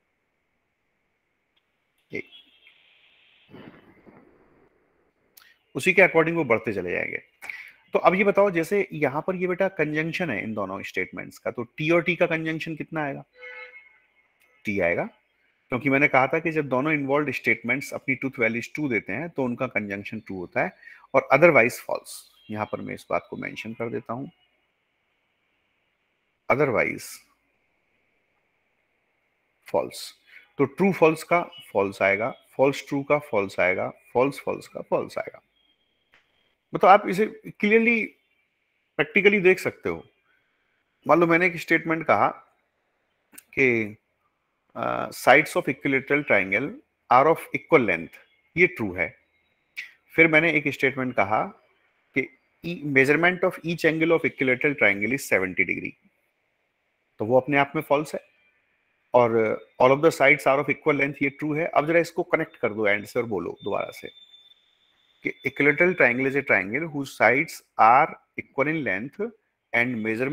उसी के अकॉर्डिंग वो बढ़ते चले जाएंगे। तो अब ये बताओ, जैसे यहां पर ये बेटा कंजंक्शन है इन दोनों स्टेटमेंट्स का, तो टी और टी का कंजंक्शन कितना आएगा, टी आएगा, क्योंकि मैंने कहा था कि जब दोनों इन्वॉल्व स्टेटमेंट्स अपनी ट्रूथ वैल्यूज ट्रू देते हैं तो उनका कंजंक्शन ट्रू होता है, और अदरवाइज फॉल्स। यहां पर मैं इस बात को मेंशन कर देता हूं, अदरवाइज फॉल्स। तो ट्रू फॉल्स का फॉल्स आएगा, फॉल्स ट्रू का फॉल्स आएगा, फॉल्स फॉल्स का फॉल्स आएगा। मतलब आप इसे क्लियरली प्रैक्टिकली देख सकते हो। मान लो मैंने एक स्टेटमेंट कहा कि sides of equilateral triangle are of equal length, ये ट्रू है। फिर मैंने एक स्टेटमेंट कहा कि measurement of each angle of equilateral triangle is 70 degree, तो वो अपने आप में फॉल्स है। और all of the sides are of equal length, ये ट्रू है। अब जरा इसको कनेक्ट कर दो एंड से और बोलो दोबारा से कि equilateral triangle is a triangle whose sides are equal in length and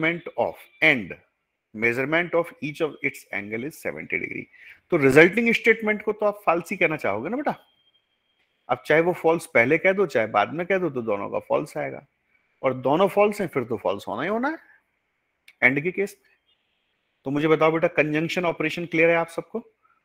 measurement of each of its angle is 70 degree. तो रिजल्टिंग स्टेटमेंट को तो आप फाल्स ही कहना चाहोगे ना बेटा। अब चाहे वो फॉल्स पहले कह दो चाहे बाद में कह दो, तो दोनों का फॉल्स आएगा, और दोनों फॉल्स हैं फिर तो फॉल्स होना ही होना है एंड के केस। तो मुझे बताओ बेटा, कंजंक्शन ऑपरेशन क्लियर है आप सबको?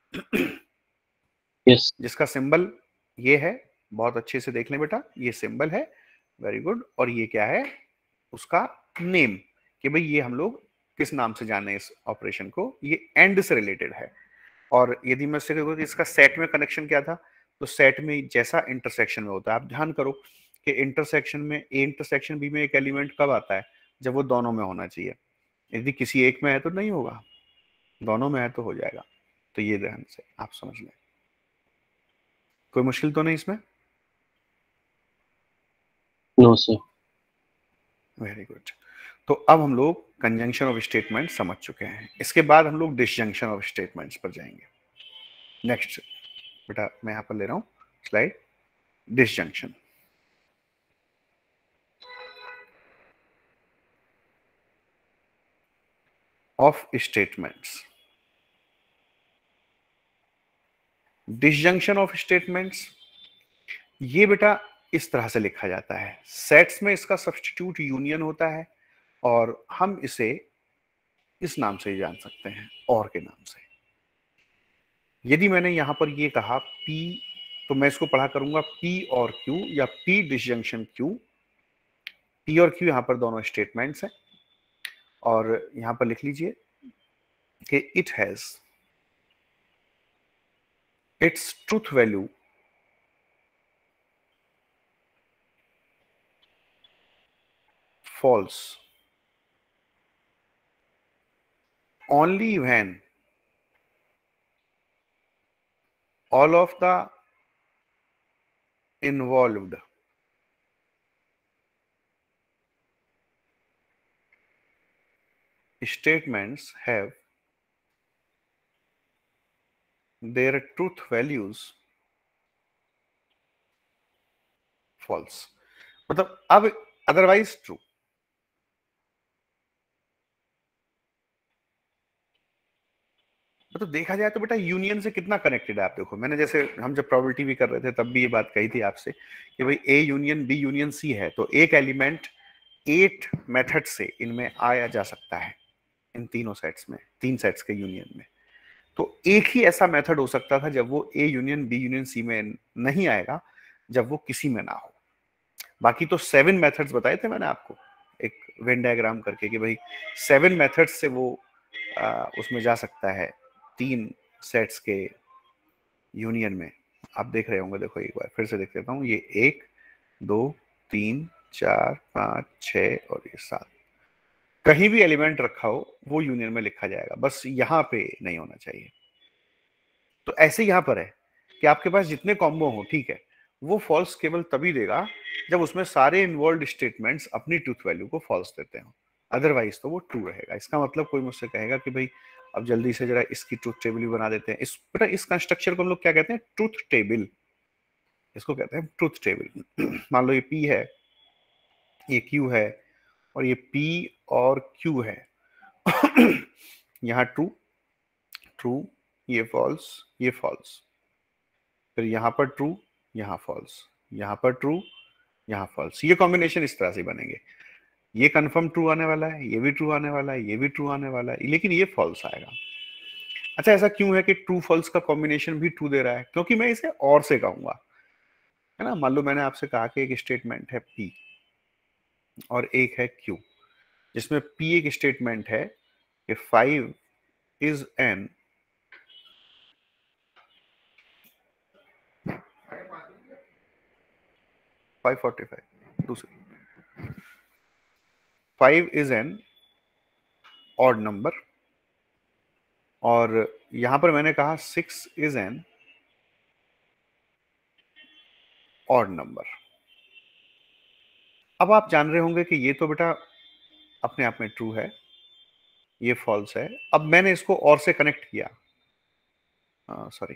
यस जिसका सिंबल ये है, बहुत अच्छे से देख लें बेटा, ये सिंबल है, वेरी गुड। और ये क्या है, उसका नेम, कि भाई ये हम लोग किस नाम से जाने इस ऑपरेशन को, ये एंड से रिलेटेड है। और यदि मैं इससे कहूँ कि इसका सेट में कनेक्शन क्या था, तो सेट में जैसा इंटरसेक्शन में होता है, आप ध्यान करो कि इंटरसेक्शन में ए इंटरसेक्शन बी में एक एलिमेंट कब आता है, जब वो दोनों में होना चाहिए। यदि किसी एक में है तो नहीं होगा, दोनों में है तो हो जाएगा। तो ये ध्यान से आप समझ लें, कोई मुश्किल तो नहीं इसमें? No sir. Very good. तो अब हम लोग कंजंक्शन ऑफ स्टेटमेंट समझ चुके हैं। इसके बाद हम लोग डिसजंक्शन ऑफ स्टेटमेंट्स पर जाएंगे। नेक्स्ट बेटा मैं यहां पर ले रहा हूं slide, disjunction. Of statements, disjunction of statements, ये बेटा इस तरह से लिखा जाता है। सेट्स में इसका सब्स्टिट्यूट यूनियन होता है और हम इसे इस नाम से ही जान सकते हैं, और के नाम से। यदि मैंने यहां पर ये कहा P, तो मैं इसको पढ़ा करूंगा P और Q या P डिसजंक्शन Q। P और Q यहां पर दोनों स्टेटमेंट्स हैं और यहां पर लिख लीजिए कि it has its truth value false only when all of the involved statements have their truth values false। मतलब अब अदरवाइज ट्रू। मतलब देखा जाए तो बेटा यूनियन से कितना कनेक्टेड है। आप देखो, मैंने जैसे हम जब प्रोबेबिलिटी भी कर रहे थे तब भी ये बात कही थी आपसे कि भाई A union B union C है, तो एक एलिमेंट 8 मेथड से इनमें आया जा सकता है, इन तीनों सेट्स में, 3 सेट्स के यूनियन में। तो एक ही ऐसा मेथड हो सकता था जब वो A union B union C में नहीं आएगा, जब वो किसी में ना हो। बाकी तो 7 मेथड्स बताए थे मैंने आपको एक वेन डायग्राम करके कि भाई 7 मेथड्स से वो उसमें जा सकता है 3 सेट्स के यूनियन में। आप देख रहे होंगे, देखो एक बार फिर से देख लेता हूँ। ये 1 2 3 4 5 6 और ये 7, कहीं भी एलिमेंट रखा हो वो यूनियन में लिखा जाएगा, बस यहाँ पे नहीं होना चाहिए। तो ऐसे यहाँ पर है कि आपके पास जितने कॉम्बो हो, ठीक है, वो फॉल्स केवल तभी देगा जब उसमें सारे इन्वॉल्व स्टेटमेंट्स अपनी ट्रूथ वैल्यू को फॉल्स देते हो, अदरवाइज तो वो ट्रू रहेगा। इसका मतलब कोई मुझसे कहेगा कि भाई अब जल्दी से जरा इसकी ट्रूथ टेबल भी बना देते हैं। इस बेटा इस कंस्ट्रक्चर को हम लोग क्या कहते हैं? Truth table. इसको कहते हैं ट्रूथ टेबल। मान लो ये P है, ये Q है और ये P और Q है। यहाँ ट्रू ट्रू, ये फॉल्स, ये फॉल्स, फिर यहाँ पर ट्रू, यहाँ फॉल्स, यहाँ पर ट्रू, यहाँ फॉल्स। ये कॉम्बिनेशन इस तरह से बनेंगे। ये कंफर्म ट्रू आने वाला है, ये भी ट्रू आने वाला है, ये भी ट्रू आने वाला है, लेकिन ये फॉल्स आएगा। अच्छा, ऐसा क्यों है कि ट्रू फॉल्स का कॉम्बिनेशन भी ट्रू दे रहा है? क्योंकि मैं इसे और से कहूंगा, है ना। मान लो मैंने आपसे कहा कि एक स्टेटमेंट है P और एक है Q, जिसमें P एक स्टेटमेंट है कि 5 इज एन दूसरी 5 इज एन ऑड नंबर, और यहां पर मैंने कहा 6 इज एन ऑड नंबर। अब आप जान रहे होंगे कि ये तो बेटा अपने आप में ट्रू है, ये फॉल्स है। अब मैंने इसको और से कनेक्ट किया, सॉरी,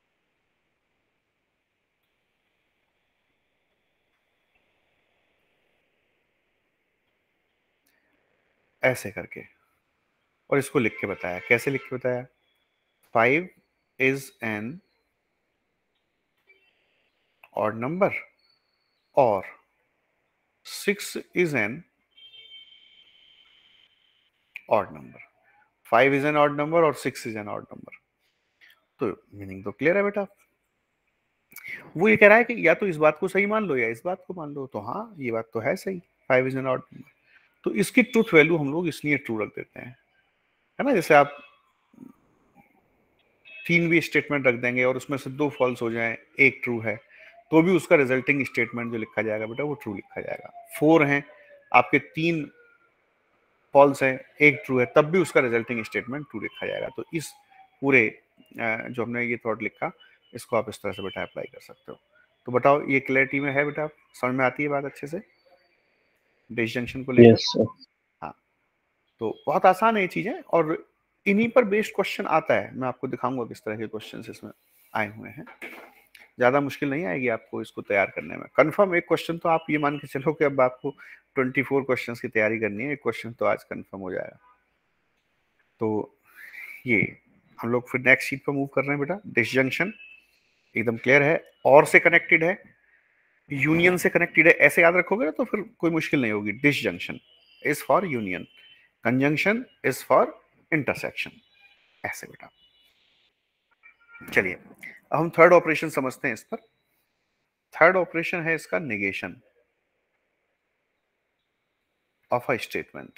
ऐसे करके, और इसको लिख के बताया। कैसे लिख के बताया? 5 इज एन ऑड नंबर और 6 is an odd number. 5 is an odd number और 6 इज एन ऑड नंबर। तो मीनिंग तो क्लियर है बेटा। वो ये कह रहा है कि या तो इस बात को सही मान लो या इस बात को मान लो। तो हाँ, ये बात तो है सही, 5 इज एन ऑड नंबर, तो इसकी ट्रूथ वैल्यू हम लोग इसलिए ट्रू रख देते हैं, है ना। जैसे आप 3 भी स्टेटमेंट रख देंगे और उसमें से 2 फॉल्स हो जाए, एक ट्रू है, तो भी उसका रिजल्टिंग स्टेटमेंट जो लिखा जाएगा बेटा वो ट्रू लिखा जाएगा। 4 हैं आपके, 3 फॉल्स है, एक ट्रू है, तब भी उसका रिजल्टिंग स्टेटमेंट ट्रू लिखा जाएगा। तो इस पूरे जो हमने ये थॉट लिखा, इसको आप इस तरह से बेटा अप्लाई कर सकते हो। तो बताओ, ये क्लैरिटी में है बेटा? समझ में आती है बात अच्छे से डिसजंक्शन को लेकर? Yes sir. हाँ, तो बहुत आसान है ये चीजें, और इन्हीं पर बेस्ड क्वेश्चन आता है। मैं आपको दिखाऊंगा किस तरह के क्वेश्चन इसमें आए हुए हैं। ज्यादा मुश्किल नहीं आएगी आपको इसको तैयार करने में। कंफर्म एक क्वेश्चन तो आप ये मान के चलो कि अब आपको 24 क्वेश्चंस की तैयारी करनी है, एक क्वेश्चन तो आज कंफर्म हो जाएगा। तो ये हम लोग फिर नेक्स्ट शीट पर मूव कर रहे हैं बेटा। डिसजंक्शन एकदम क्लियर है, और से कनेक्टेड है, यूनियन से कनेक्टेड है, ऐसे याद रखोगे ना तो फिर कोई मुश्किल नहीं होगी। Disjunction is for union, conjunction is for intersection, ऐसे बेटा। चलिए अब हम थर्ड ऑपरेशन समझते हैं इस पर। थर्ड ऑपरेशन है इसका negation of a statement.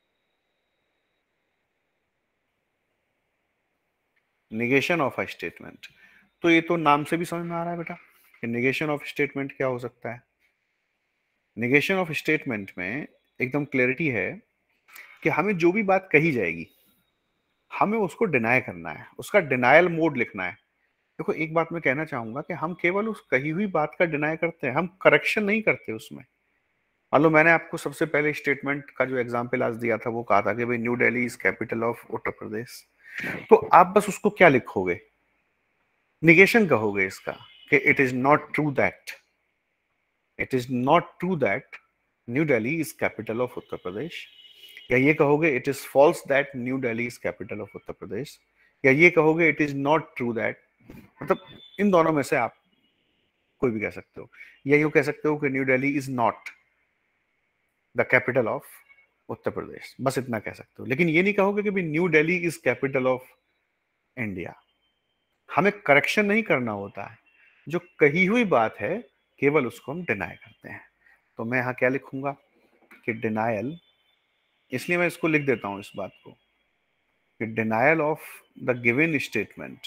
Negation of a statement, तो ये तो नाम से भी समझ में आ रहा है बेटा कि नेगेशन ऑफ स्टेटमेंट क्या हो सकता है। नेगेशन ऑफ स्टेटमेंट में एकदम क्लैरिटी है कि हमें जो भी बात कही जाएगी हमें उसको डिनाई करना है, उसका डिनायल मोड लिखना है। देखो एक बात मैं कहना चाहूंगा कि हम केवल उस कही हुई बात का डिनाई करते हैं, हम करेक्शन नहीं करते उसमें। मान लो मैंने आपको सबसे पहले स्टेटमेंट का जो एग्जांपल आज दिया था वो कहा था कि भाई New Delhi is capital of Uttar Pradesh, तो आप बस उसको क्या लिखोगे, निगेशन कहोगे इसका कि it is not true that, it is not true that New Delhi is capital of Uttar Pradesh, या ये कहोगे it is false that New Delhi is capital of Uttar Pradesh, या ये कहोगे it is not true that. मतलब इन दोनों में से आप कोई भी कह सकते हो, या यूं कह सकते हो कि new Delhi is not the capital of Uttar Pradesh, बस इतना कह सकते हो। लेकिन ये नहीं कहोगे कि भाई New Delhi is capital of India. हमें करेक्शन नहीं करना होता है, जो कही हुई बात है केवल उसको हम डिनाई करते हैं। तो मैं यहाँ क्या लिखूंगा कि डिनायल, इसलिए मैं इसको लिख देता हूं इस बात को कि denial of the given statement,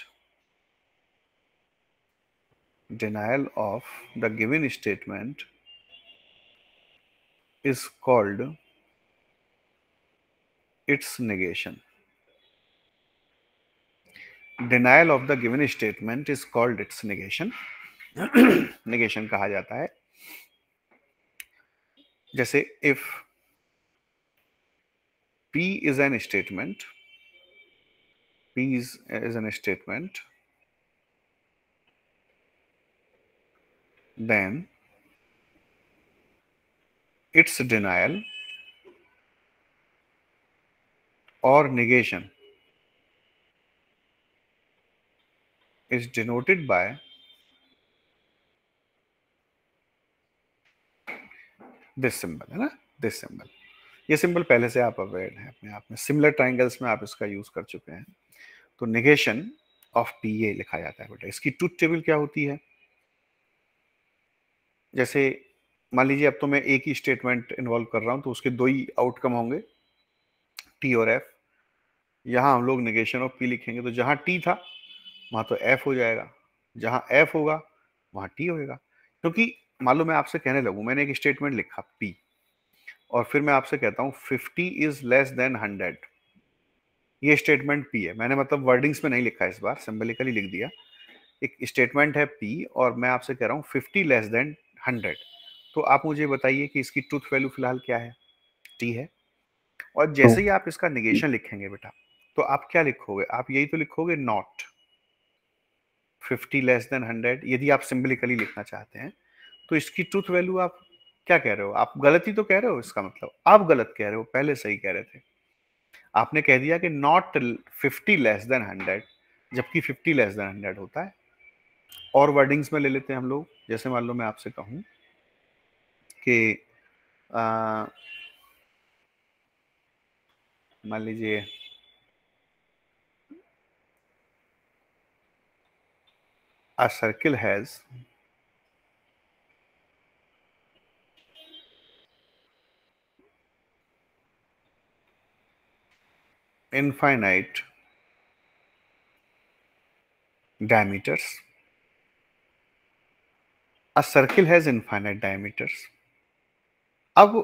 denial of the given statement is called its negation. Denial of the given statement is called its negation. negation कहा जाता है। जैसे if P is an statement, P is an statement, then its denial or negation is denoted by this symbol, है ना, this symbol। ये symbol पहले से आप अवेयर हैं अपने आप में, सिमिलर ट्राइंगल्स में आप इसका यूज कर चुके हैं। तो नेगेशन ऑफ पी ए लिखा जाता है बेटा। इसकी ट्रुथ टेबल क्या होती है, जैसे मान लीजिए अब तो मैं एक ही स्टेटमेंट इन्वॉल्व कर रहा हूं तो उसके दो ही आउटकम होंगे, टी और एफ। यहां हम लोग नेगेशन ऑफ पी लिखेंगे तो जहां टी था वहां तो एफ हो जाएगा, जहां एफ होगा वहां टी होएगा। क्योंकि मान लो मैं आपसे कहने लगूं, मैंने एक स्टेटमेंट लिखा पी और फिर मैं आपसे कहता हूं 50 इज लेस देन 100, ये स्टेटमेंट पी है। मैंने मतलब वर्डिंग्स में नहीं लिखा, इस बार सिंबलिकली लिख दिया। एक स्टेटमेंट है पी और मैं आपसे कह रहा हूँ 50 लेस देन 100, तो आप मुझे बताइए कि इसकी ट्रूथ वैल्यू फिलहाल क्या है, टी है। और जैसे ही आप इसका निगेशन लिखेंगे बेटा तो आप क्या लिखोगे, आप यही तो लिखोगे नॉट 50 लेस देन 100। यदि आप सिंबलिकली लिखना चाहते हैं तो इसकी ट्रूथ वैल्यू आप क्या कह रहे हो, आप गलत ही तो कह रहे हो। इसका मतलब आप गलत कह रहे हो, पहले सही कह रहे थे। आपने कह दिया कि नॉट 50 लेस देन 100, जबकि 50 लेस देन 100 होता है। और वर्डिंग्स में ले लेते हैं हम लोग, जैसे मान लो मैं आपसे कहूं कि मान लीजिए a circle has infinite diameters, a circle has infinite diameters। अब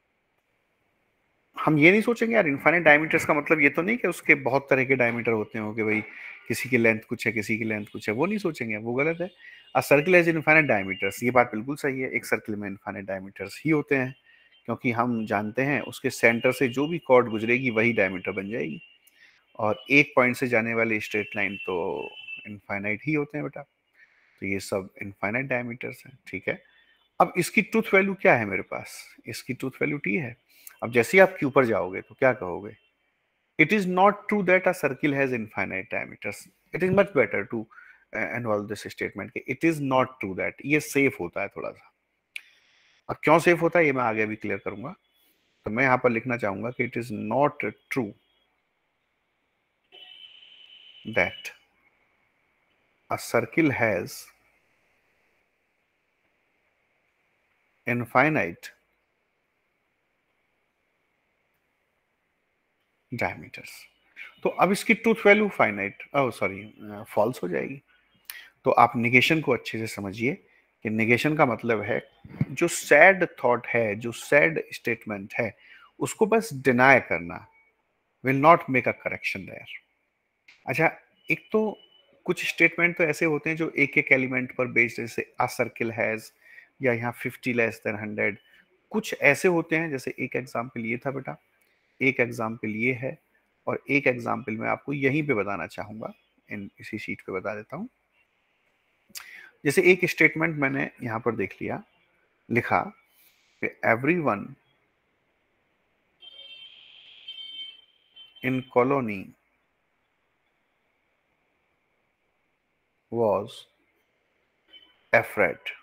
हम ये नहीं सोचेंगे यार इनफाइनाइट डायमीटर्स का मतलब ये तो नहीं कि उसके बहुत तरह के डायमीटर होते हो कि भाई किसी की लेंथ कुछ है किसी की लेंथ कुछ है, वो नहीं सोचेंगे, वो गलत है। A circle has infinite diameters, ये बात बिल्कुल सही है, एक सर्कल में इनफाइनाइट डायमीटर्स ही होते हैं क्योंकि हम जानते हैं उसके सेंटर से जो भी कॉर्ड गुजरेगी वही डायमीटर बन जाएगी, और एक पॉइंट से जाने वाले स्ट्रेट लाइन तो इनफाइनाइट ही होते हैं बेटा, तो ये सब इनफाइनाइट डायमीटर्स हैं। ठीक है, अब इसकी ट्रूथ वैल्यू क्या है मेरे पास, इसकी ट्रूथ वैल्यू टी है। अब जैसे ही आप क्यू पर जाओगे तो क्या कहोगे, it is not true that a circle has infinite diameters, it is much better to involve this statement के it is not true that, ये सेफ होता है थोड़ा सा। अब क्यों सेफ होता है ये मैं आगे भी क्लियर करूंगा। तो मैं यहां पर लिखना चाहूंगा कि it is not true that a circle has infinite diameters. तो अब इसकी ट्रूथ वैल्यू फाइनाइट फॉल्स हो जाएगी। तो आप निगेशन को अच्छे से समझिए कि निगेशन का मतलब है जो सैड थॉट है, जो सैड स्टेटमेंट है, उसको बस डिनाई करना, will not make a correction there. अच्छा, एक तो कुछ स्टेटमेंट तो ऐसे होते हैं जो एक एक एलिमेंट पर बेस्ड, जैसे अ सर्किल हैज, या यहाँ 50 लेस देन 100। कुछ ऐसे होते हैं, जैसे एक एग्जाम्पल ये था बेटा, एक एग्जाम्पल ये है, और एक एग्जाम्पल मैं आपको यहीं पे बताना चाहूंगा, इसी शीट पे बता देता हूँ। जैसे एक स्टेटमेंट मैंने यहाँ पर देख लिया, लिखा कि everyone in colony was afraid।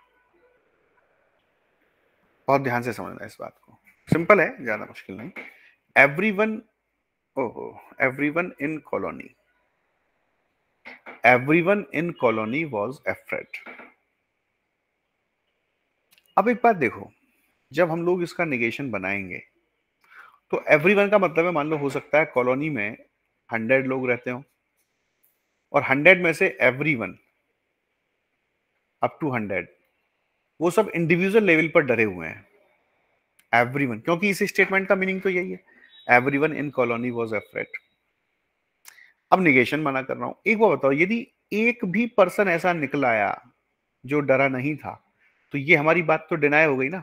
बहुत ध्यान से समझना इस बात को, सिंपल है, ज्यादा मुश्किल नहीं। एवरीवन, ओहो, everyone in colony, everyone in colony was afraid. अब एक बात देखो, जब हम लोग इसका निगेशन बनाएंगे तो एवरीवन का मतलब है, मान लो हो सकता है कॉलोनी में 100 लोग रहते हो, और 100 में से एवरीवन अप टू 100 वो सब इंडिविजुअल लेवल पर डरे हुए हैं। एवरीवन, क्योंकि इस स्टेटमेंट का मीनिंग तो यही है, everyone in colony was afraid. अब निगेशन मना कर रहा हूं, एक बार बताओ, यदि एक भी पर्सन ऐसा निकल आया जो डरा नहीं था, तो ये हमारी बात तो डिनाई हो गई ना।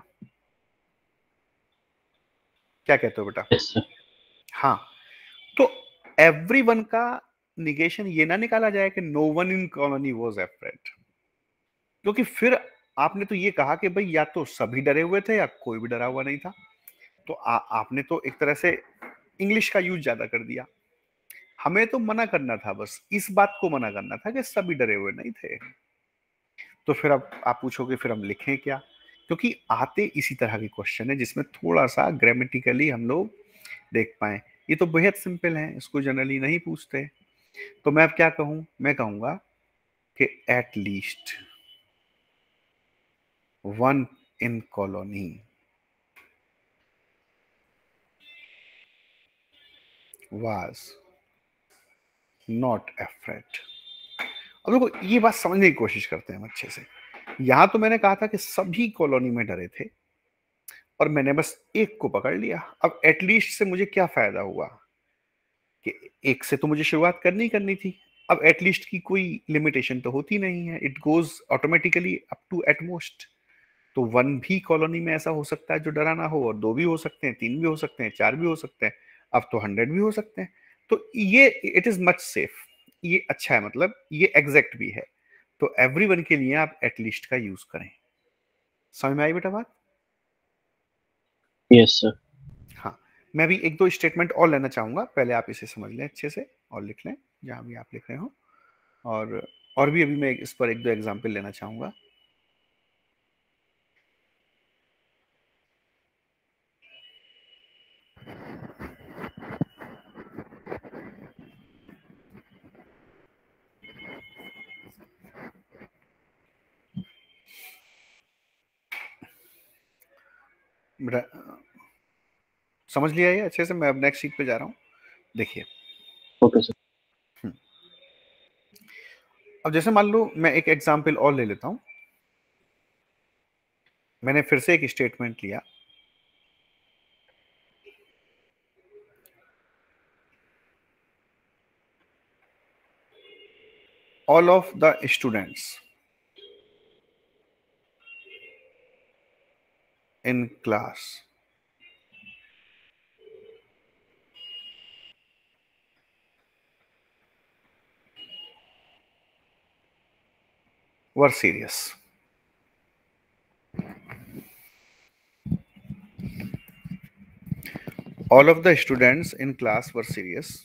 क्या कहते हो बेटा? Yes sir. हाँ, तो एवरीवन का निगेशन ये ना निकाला जाए कि no one in colony was afraid, क्योंकि फिर आपने तो ये कहा कि भाई या तो सभी डरे हुए थे या कोई भी डरा हुआ नहीं था। तो आपने तो एक तरह से इंग्लिश का यूज ज्यादा कर दिया। हमें तो मना करना था, बस इस बात को मना करना था कि सभी डरे हुए नहीं थे। तो फिर अब आप पूछोगे फिर हम लिखें क्या, क्योंकि आते इसी तरह के क्वेश्चन है जिसमें थोड़ा सा ग्रामेटिकली हम लोग देख पाए। ये तो बेहद सिंपल है, इसको जनरली नहीं पूछते। तो मैं अब क्या कहूं, मैं कहूंगा कि at least one in colony was not afraid. अब देखो, ये बात समझने की कोशिश करते हैं हम अच्छे से। यहां तो मैंने कहा था कि सभी कॉलोनी में डरे थे, और मैंने बस एक को पकड़ लिया। अब एटलीस्ट से मुझे क्या फायदा हुआ कि एक से तो मुझे शुरुआत करनी थी। अब एटलीस्ट की कोई लिमिटेशन तो होती नहीं है, it goes automatically up to at most. तो वन भी कॉलोनी में ऐसा हो सकता है जो डरा ना हो, और दो भी हो सकते हैं, तीन भी हो सकते हैं, चार भी हो सकते हैं, अब तो 100 भी हो सकते हैं। तो ये इट इज मच सेफ, ये अच्छा है, मतलब ये एग्जैक्ट भी है। तो एवरीवन के लिए आप एटलीस्ट का यूज करें। समझ में आई बेटा बात? Yes sir. हाँ, मैं भी एक दो स्टेटमेंट और लेना चाहूंगा, पहले आप इसे समझ लें अच्छे से और लिख लें जहां भी आप लिख रहे हो। और भी अभी मैं इस पर एक दो एग्जाम्पल लेना चाहूंगा। समझ लिया ये अच्छे से? मैं अब नेक्स्ट शीट पे जा रहा हूँ, देखिए। Okay sir. अब जैसे मान लो मैं एक एग्जाम्पल और ले लेता हूं। मैंने फिर से एक स्टेटमेंट लिया, all of the students in class were serious. All of the students in class were serious.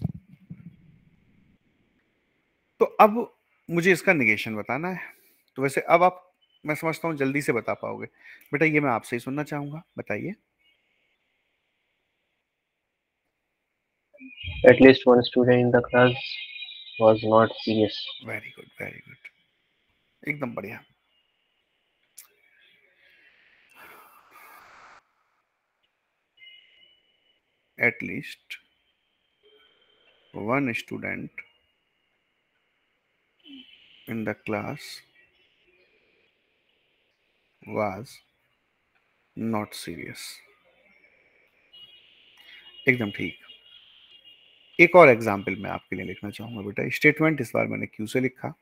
तो अब मुझे इसका निगेशन बताना है। तो वैसे अब आप, मैं समझता हूँ जल्दी से बता पाओगे। बेटा ये मैं आपसे ही सुनना चाहूंगा, बताइए। At least one student in the class was not serious. Very good, very good, एकदम बढ़िया। At least one student in the class was not serious. एकदम ठीक। एक और एग्जाम्पल मैं आपके लिए लिखना चाहूंगा बेटा। स्टेटमेंट इस बार मैंने क्यू से लिखा।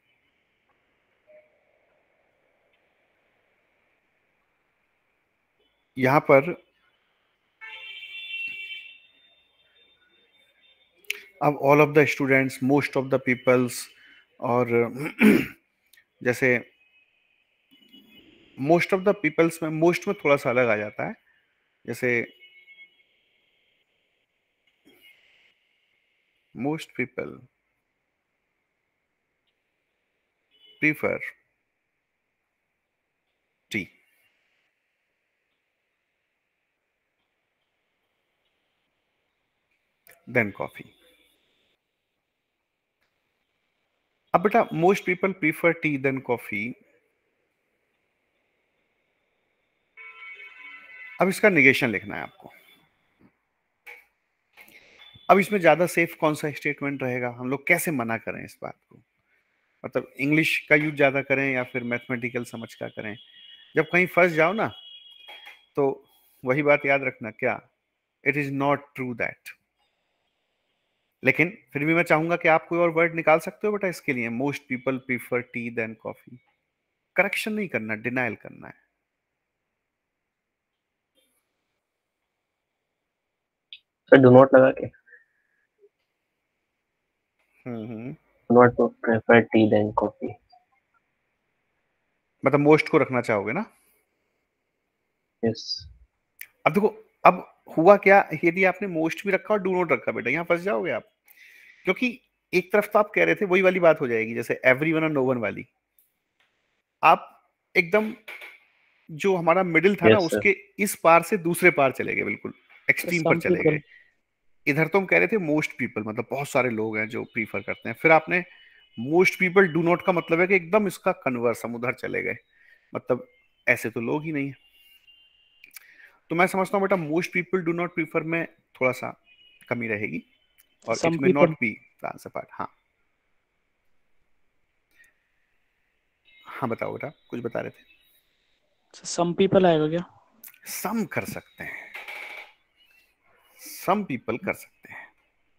यहां पर अब all of the students, most of the peoples, और जैसे मोस्ट ऑफ द पीपल्स में मोस्ट में थोड़ा सा अलग आ जाता है। जैसे most people prefer tea than coffee. अब बेटा most people prefer tea than coffee, अब इसका निगेशन लिखना है आपको। अब इसमें ज्यादा सेफ कौन सा स्टेटमेंट रहेगा, हम लोग कैसे मना करें इस बात को, मतलब इंग्लिश का यूज ज्यादा करें या फिर मैथमेटिकल समझ का करें। जब कहीं फंस जाओ ना, तो वही बात याद रखना, क्या, it is not true that. लेकिन फिर भी मैं चाहूंगा कि आप कोई और वर्ड निकाल सकते हो बेटा इसके लिए। Most people prefer tea than coffee, correction नहीं करना, डिनाइल करना है। सर do not लगा के hmm, do not prefer tea than coffee. मतलब मोस्ट को रखना चाहोगे ना। Yes. अब देखो, अब हुआ क्या, यदि आपने मोस्ट भी रखा और डू नॉट रखा बेटा, यहां फंस जाओगे आप। क्योंकि एक तरफ तो आप कह रहे थे वही वाली बात हो जाएगी, जैसे एवरीवन और नो वन वाली। आप एकदम जो हमारा मिडिल था ना, Yes sir. उसके इस पार से दूसरे पार चले गए, बिल्कुल एक्सट्रीम पर सम चले पीपल। गए। इधर तो हम कह रहे थे मोस्ट पीपल, मतलब बहुत सारे लोग हैं जो प्रीफर करते हैं। फिर आपने मोस्ट पीपल डू नॉट का मतलब है कि एकदम इसका कन्वर्स, हम उधर चले गए, मतलब ऐसे तो लोग ही नहीं है। तो मैं समझता हूँ बेटा most people do not prefer में थोड़ा सा कमी रहेगी, और some it may people. Not be the answer part. हाँ हाँ बताओ बेटा, कुछ बता रहे थे। सम पीपल आएगा क्या? सम कर सकते हैं, सम पीपल कर सकते हैं,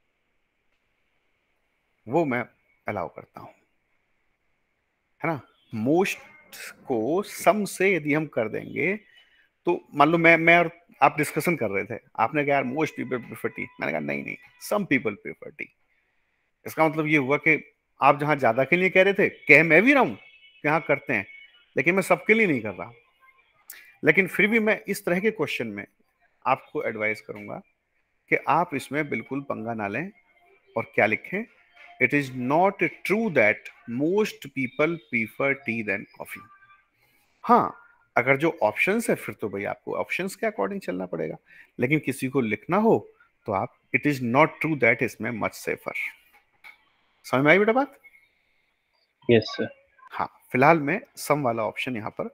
वो मैं अलाउ करता हूं, है ना। मोस्ट को सम से यदि हम कर देंगे, तो मान लो मैं और आप डिस्कशन कर रहे थे, आपने कहा यार मोस्ट पीपल प्रेफर टी, मैंने कहा नहीं नहीं, सम पीपल प्रेफर टी। इसका मतलब ये हुआ कि आप जहां ज्यादा के लिए कह रहे थे, कह मैं भी रहा हूं कि हाँ करते हैं, लेकिन मैं सबके लिए नहीं कर रहा। लेकिन फिर भी मैं इस तरह के क्वेश्चन में आपको एडवाइस करूंगा कि आप इसमें बिल्कुल पंगा ना लें, और क्या लिखें, it is not true that most people prefer tea than coffee. हाँ, अगर जो ऑप्शंस है फिर तो भाई आपको ऑप्शंस के अकॉर्डिंग चलना पड़ेगा, लेकिन किसी को लिखना हो तो आप it is not true that इसमें मच सेफर। समझ में आई बेटा बात? Yes sir. हाँ, फिलहाल मैं सम वाला ऑप्शन यहां पर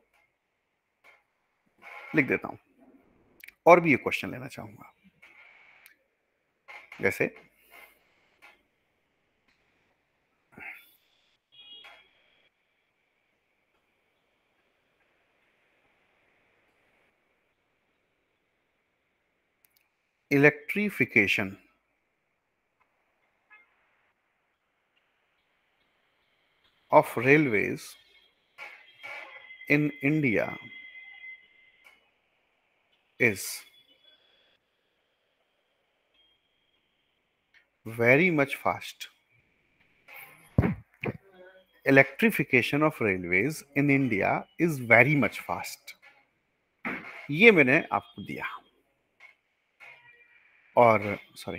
लिख देता हूं, और भी ये क्वेश्चन लेना चाहूंगा। जैसे electrification of railways in India is very much fast. Electrification of railways in India is very much fast. ये मैंने आपको दिया। और सॉरी,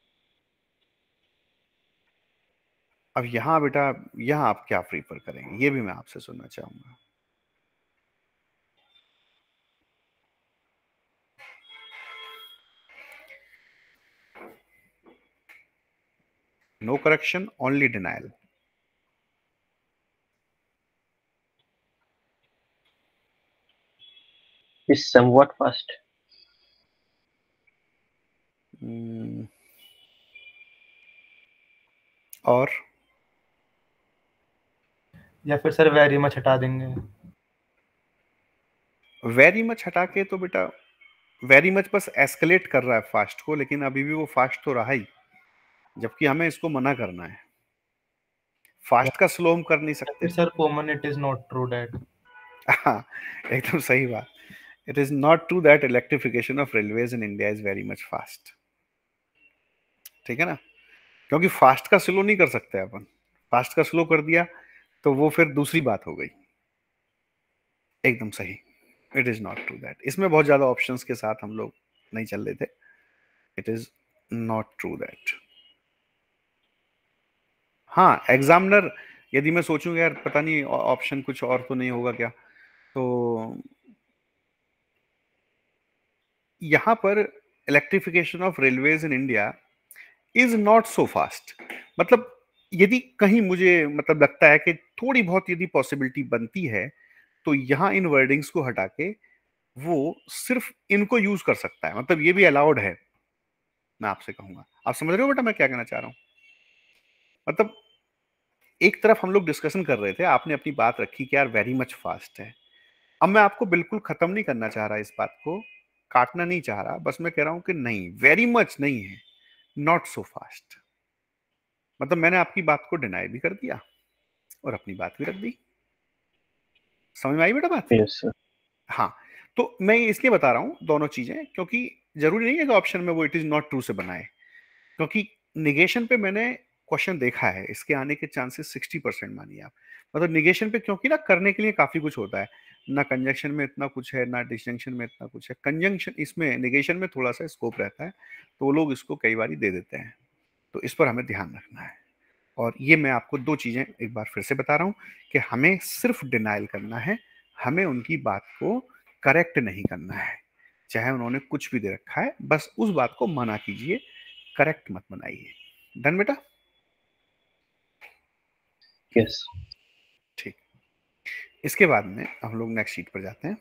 अब यहां बेटा, यहां आप क्या प्रीफर करेंगे, ये भी मैं आपसे सुनना चाहूंगा। No correction, only denial. is somewhat fast. और या फिर सर वेरी मच हटा देंगे। वेरी मच हटा के तो बेटा, वेरी मच बस एस्केलेट कर रहा है फास्ट को, लेकिन अभी भी वो फास्ट तो रहा ही, जबकि हमें इसको मना करना है। फास्ट का स्लो हम कर नहीं सकते। फिर sir common it is not true that. हाँ, एकदम सही बात। It is not true that electrification of railways in India is very much fast. ठीक है ना, क्योंकि फास्ट का स्लो नहीं कर सकते अपन। फास्ट का स्लो कर दिया तो वो फिर दूसरी बात हो गई। एकदम सही, it is not true that. इसमें बहुत ज्यादा ऑप्शंस के साथ हम लोग नहीं चल रहे थे। It is not true that. हाँ, एग्जामिनर यदि मैं सोचूंगा यार पता नहीं ऑप्शन कुछ और तो नहीं होगा क्या, तो यहां पर electrification of railways in India is not so fast, मतलब यदि कहीं मुझे मतलब लगता है कि थोड़ी बहुत यदि पॉसिबिलिटी बनती है, तो यहां इन वर्डिंग्स को हटा के वो सिर्फ इनको यूज कर सकता है, मतलब ये भी अलाउड है। मैं आपसे कहूंगा, आप समझ रहे हो बेटा मैं क्या कहना चाह रहा हूं? मतलब एक तरफ हम लोग डिस्कशन कर रहे थे, आपने अपनी बात रखी कि यार वेरी मच फास्ट है। अब मैं आपको बिल्कुल खत्म नहीं करना चाह रहा, इस बात को काटना नहीं चाह रहा, बस मैं कह रहा हूं कि नहीं, वेरी मच नहीं है, नॉट सो फास्ट। मतलब मैंने आपकी बात को डिनाई भी कर दिया और अपनी बात भी रख दी। समझ में आई बेटा बात? Yes, sir. हाँ, तो मैं इसलिए बता रहा हूं दोनों चीजें, क्योंकि जरूरी नहीं है कि ऑप्शन में वो इट इज नॉट ट्रू से बनाए, क्योंकि निगेशन पे मैंने क्वेश्चन देखा है, इसके आने के चांसेस 60% मानिए आप। मतलब निगेशन पे, क्योंकि ना करने के लिए काफी कुछ होता है, ना कंजंक्शन में इतना कुछ है, ना डिस्जंक्शन में इतना कुछ है। कंजंक्शन इसमें, निगेशन में थोड़ा सा स्कोप रहता है, तो वो लोग इसको कई बार दे देते हैं, तो इस पर हमें ध्यान रखना है। और ये मैं आपको दो चीजें एक बार फिर से बता रहा हूं कि हमें सिर्फ डिनाइल करना है, हमें उनकी बात को करेक्ट नहीं करना है। चाहे उन्होंने कुछ भी दे रखा है, बस उस बात को मना कीजिए, करेक्ट मत बनाइए। डन बेटा? Yes. ठीक। इसके बाद में हम लोग नेक्स्ट शीट पर जाते हैं।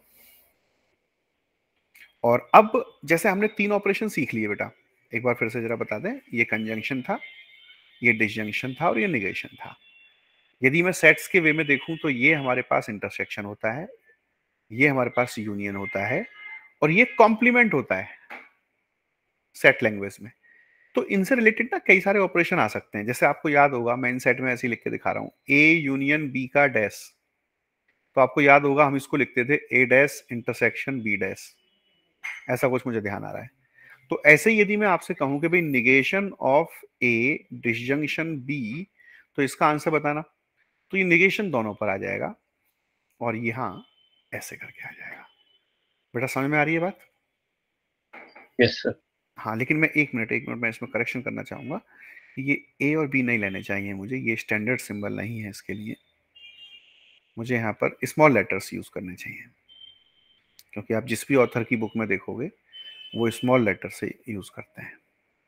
और अब जैसे हमने 3 ऑपरेशन सीख लिए बेटा, एक बार फिर से जरा बता दें। ये कंजंक्शन था, ये डिसजंक्शन था और ये निगेशन था। यदि मैं सेट्स के वे में देखूं तो ये हमारे पास इंटरसेक्शन होता है, ये हमारे पास यूनियन होता है, और ये कॉम्प्लीमेंट होता है सेट लैंग्वेज में। तो इनसे रिलेटेड ना कई सारे ऑपरेशन आ सकते हैं। जैसे आपको याद होगा, मैं इन सेट में ऐसे ही लिख के दिखा रहा हूं, ए यूनियन बी का डैश, तो आपको याद होगा हम इसको लिखते थे A dash intersection B dash, ऐसा कुछ मुझे ध्यान आ रहा है। तो ऐसे ही यदि मैं आपसे कहूं कि भाई negation of A disjunction B, तो इसका आंसर बताना, तो ये निगेशन दोनों पर आ जाएगा और यहां ऐसे करके आ जाएगा। बेटा समझ में आ रही है बात? Yes, sir. हाँ, लेकिन मैं एक मिनट मैं इसमें करेक्शन करना चाहूंगा। ये ए और बी नहीं लेने चाहिए मुझे, ये स्टैंडर्ड सिंबल नहीं है इसके लिए। मुझे यहाँ पर स्मॉल लेटर्स यूज करने चाहिए, क्योंकि आप जिस भी ऑथर की बुक में देखोगे वो स्मॉल लेटर से यूज करते हैं।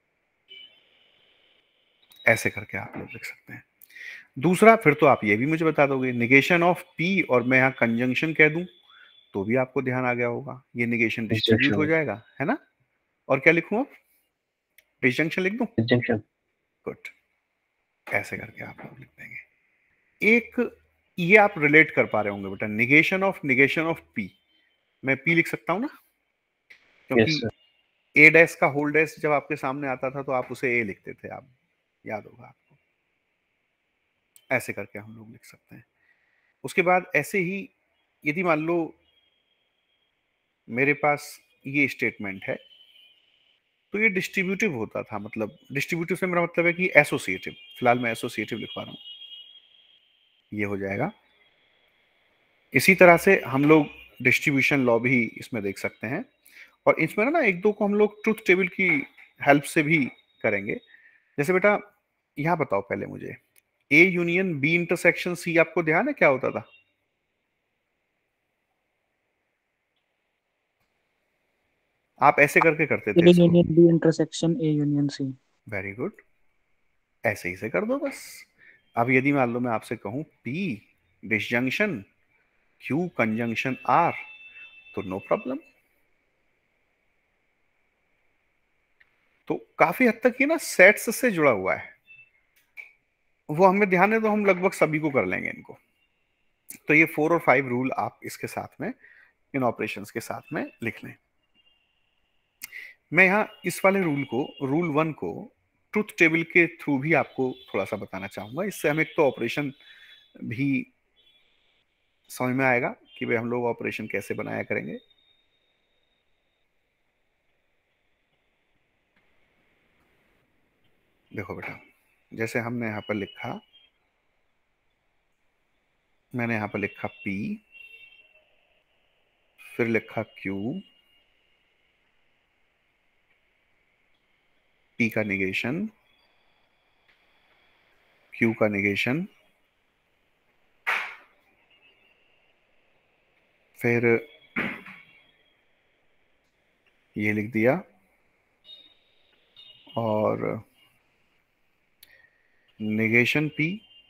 ऐसे करके आप लोग लिख सकते हैं। दूसरा, फिर तो आप ये भी मुझे बता दोगे, निगेशन ऑफ पी और मैं यहाँ कंजंक्शन कह दूं तो भी आपको ध्यान आ गया होगा, ये निगेशन डिस्ट्रीब्यूट हो Disjunction. जाएगा, है ना? और क्या लिखूं अब? डिसजंक्शन लिख दूं? Disjunction. गुड। ऐसे करके आप लोग लिख देंगे। एक ये आप रिलेट कर पा रहे होंगे बेटा, निगेशन ऑफ पी, मैं पी लिख सकता हूं ना, Yes, क्योंकि sir. ए डैश का होल डैश जब आपके सामने आता था तो आप उसे ए लिखते थे, आप याद होगा आपको। ऐसे करके हम लोग लिख सकते हैं। उसके बाद ऐसे ही यदि मान लो मेरे पास ये स्टेटमेंट है, तो ये डिस्ट्रीब्यूटिव होता था, मतलब डिस्ट्रीब्यूटिव से मेरा मतलब है कि एसोसिएटिव, फिलहाल मैं एसोसिएटिव लिखवा रहा हूं। ये हो जाएगा। इसी तरह से हम लोग डिस्ट्रीब्यूशन लॉ भी इसमें देख सकते हैं, और इसमें ना एक दो को हम लोग ट्रुथ टेबल की हेल्प से भी करेंगे। जैसे बेटा यहाँ बताओ पहले मुझे, A union B intersection C, आपको ध्यान है क्या होता था? आप ऐसे करके करते थे ए इसको। Union B intersection A union C. Very good, ऐसे ही से कर दो बस। अब यदि मान लो मैं आपसे कहूं P disjunction, Q conjunction R, तो नो प्रॉब्लम। तो काफी हद तक ये ना सेट्स से जुड़ा हुआ है, वो हमें ध्यान है तो हम लगभग सभी को कर लेंगे इनको। तो ये 4 और 5 रूल आप इसके साथ में, इन ऑपरेशंस के साथ में लिख लें। मैं यहाँ इस वाले रूल को, रूल 1 को ट्रुथ टेबल के थ्रू भी आपको थोड़ा सा बताना चाहूंगा। इससे हमें एक तो ऑपरेशन भी समझ में आएगा कि भाई हम लोग ऑपरेशन कैसे बनाया करेंगे। देखो बेटा, जैसे हमने यहां पर लिखा, मैंने यहां पर लिखा P, फिर लिखा Q, P का निगेशन, Q का निगेशन, फिर ये लिख दिया, और negation P,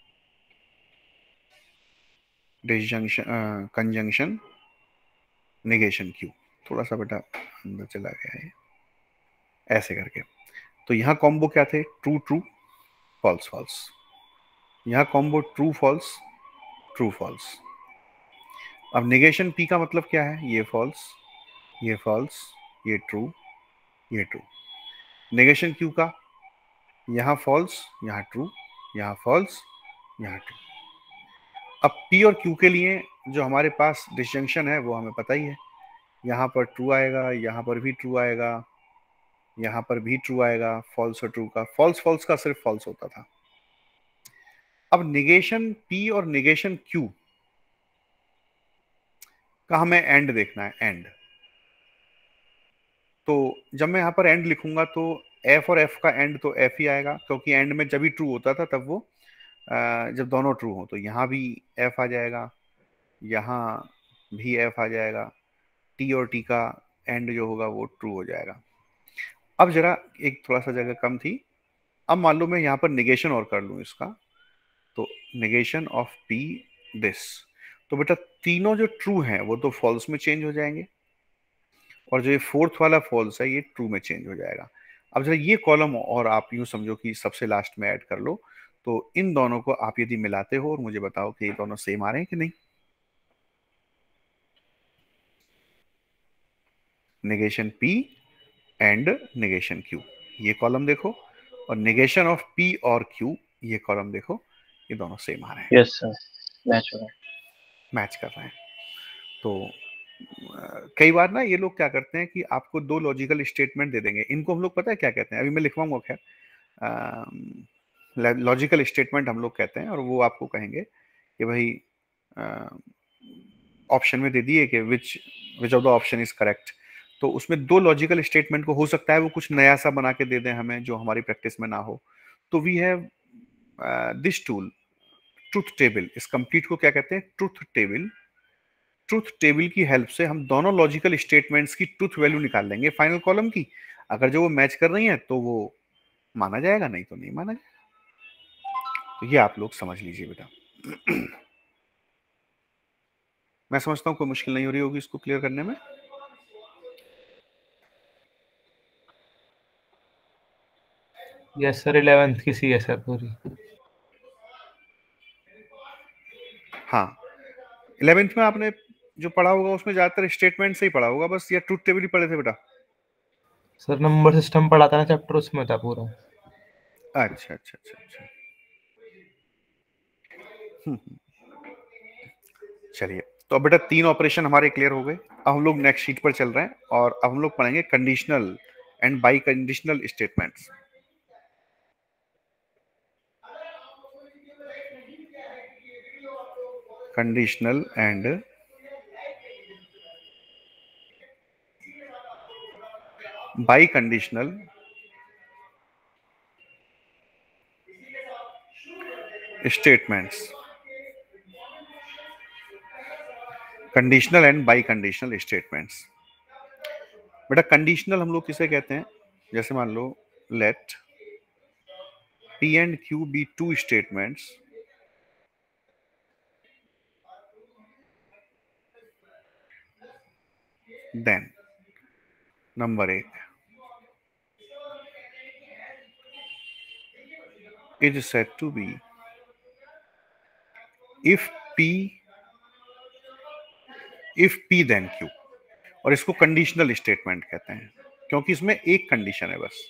disjunction conjunction, negation Q। थोड़ा सा बेटा अंदर चला गया है, ऐसे करके। तो यहाँ कॉम्बो क्या थे? True true, false false. यहाँ combo true false, true false. अब निगेशन P का मतलब क्या है? ये फॉल्स, ये फॉल्स, ये ट्रू, ये ट्रू। नेगेशन Q का, यहाँ फॉल्स, यहाँ ट्रू, यहाँ फॉल्स, यहाँ ट्रू। अब P और Q के लिए जो हमारे पास डिसजंक्शन है वो हमें पता ही है, यहाँ पर ट्रू आएगा, यहाँ पर भी ट्रू आएगा, यहाँ पर भी ट्रू आएगा। फॉल्स और ट्रू का, फॉल्स फॉल्स का सिर्फ फॉल्स होता था। अब निगेशन P और निगेशन Q का हमें एंड देखना है, एंड। तो जब मैं यहाँ पर एंड लिखूंगा तो F और F का एंड तो F ही आएगा, क्योंकि एंड में जब भी ट्रू होता था तब वो जब दोनों ट्रू हो, तो यहाँ भी F आ जाएगा, यहाँ भी F आ जाएगा। T और T का एंड जो होगा वो ट्रू हो जाएगा। अब जरा एक थोड़ा सा जगह कम थी, अब मान लो मैं यहाँ पर निगेशन और कर लूँ इसका, तो निगेशन ऑफ P दिस, तो बेटा तीनों जो ट्रू हैं वो तो फॉल्स में चेंज हो जाएंगे, और जो ये फोर्थ वाला फॉल्स है ये ट्रू में चेंज हो जाएगा। अब जरा ये कॉलम और आप यूं समझो कि सबसे लास्ट में ऐड कर लो, तो इन दोनों को आप यदि मिलाते हो और मुझे बताओ कि ये दोनों सेम आ रहे हैं कि नहीं। Negation P and negation Q, ये कॉलम देखो, और नेगेशन ऑफ P और Q, ये कॉलम देखो, ये दोनों सेम आ रहे हैं। यस सर, मैच हो रहा है। मैच कर रहे हैं। तो कई बार ना ये लोग क्या करते हैं कि आपको दो लॉजिकल स्टेटमेंट दे देंगे, इनको हम लोग पता है क्या कहते हैं, अभी मैं लिखवाऊंगा खैर, लॉजिकल स्टेटमेंट हम लोग कहते हैं, और वो आपको कहेंगे कि भाई ऑप्शन में दे दिए कि which which of the option is correct. तो उसमें दो लॉजिकल स्टेटमेंट को, हो सकता है वो कुछ नया सा बना के दे दें हमें जो हमारी प्रैक्टिस में ना हो। तो we have this tool truth table, इस कंप्लीट को क्या कहते हैं? Truth table. ट्रुथ टेबल की हेल्प से हम दोनों लॉजिकल स्टेटमेंट्स की ट्रुथ वैल्यू निकाल लेंगे फाइनल कॉलम की। अगर जो वो मैच कर रही है तो वो माना जाएगा, नहीं तो नहीं माना जाएगा। तो ये आप लोग समझ लीजिए बेटा। मैं समझता हूँ कोई मुश्किल नहीं हो रही होगी इसको क्लियर करने में। यस सर, 11th की सी है सर पूरी। हाँ, 11th में आपने जो पढ़ा होगा उसमें ज्यादातर स्टेटमेंट से ही पढ़ा होगा बस, या ट्रुथ टेबल ही पढ़े थे बेटा? सर नंबर सिस्टम पढ़ा था ना चैप्टर, उसमें था पूरा। अच्छा अच्छा अच्छा अच्छा। चलिए, तो अब बेटा 3 ऑपरेशन हमारे क्लियर हो गए। अब हम लोग नेक्स्ट शीट पर चल रहे हैं, और अब हम लोग पढ़ेंगे conditional and biconditional statements. Conditional and biconditional statements, conditional and biconditional statements. बेटा कंडीशनल हम लोग किसे कहते हैं? जैसे मान लो let P and Q be two statements then number 1 is said to be if P then Q, और इसको कंडीशनल स्टेटमेंट कहते हैं क्योंकि इसमें एक कंडीशन है बस।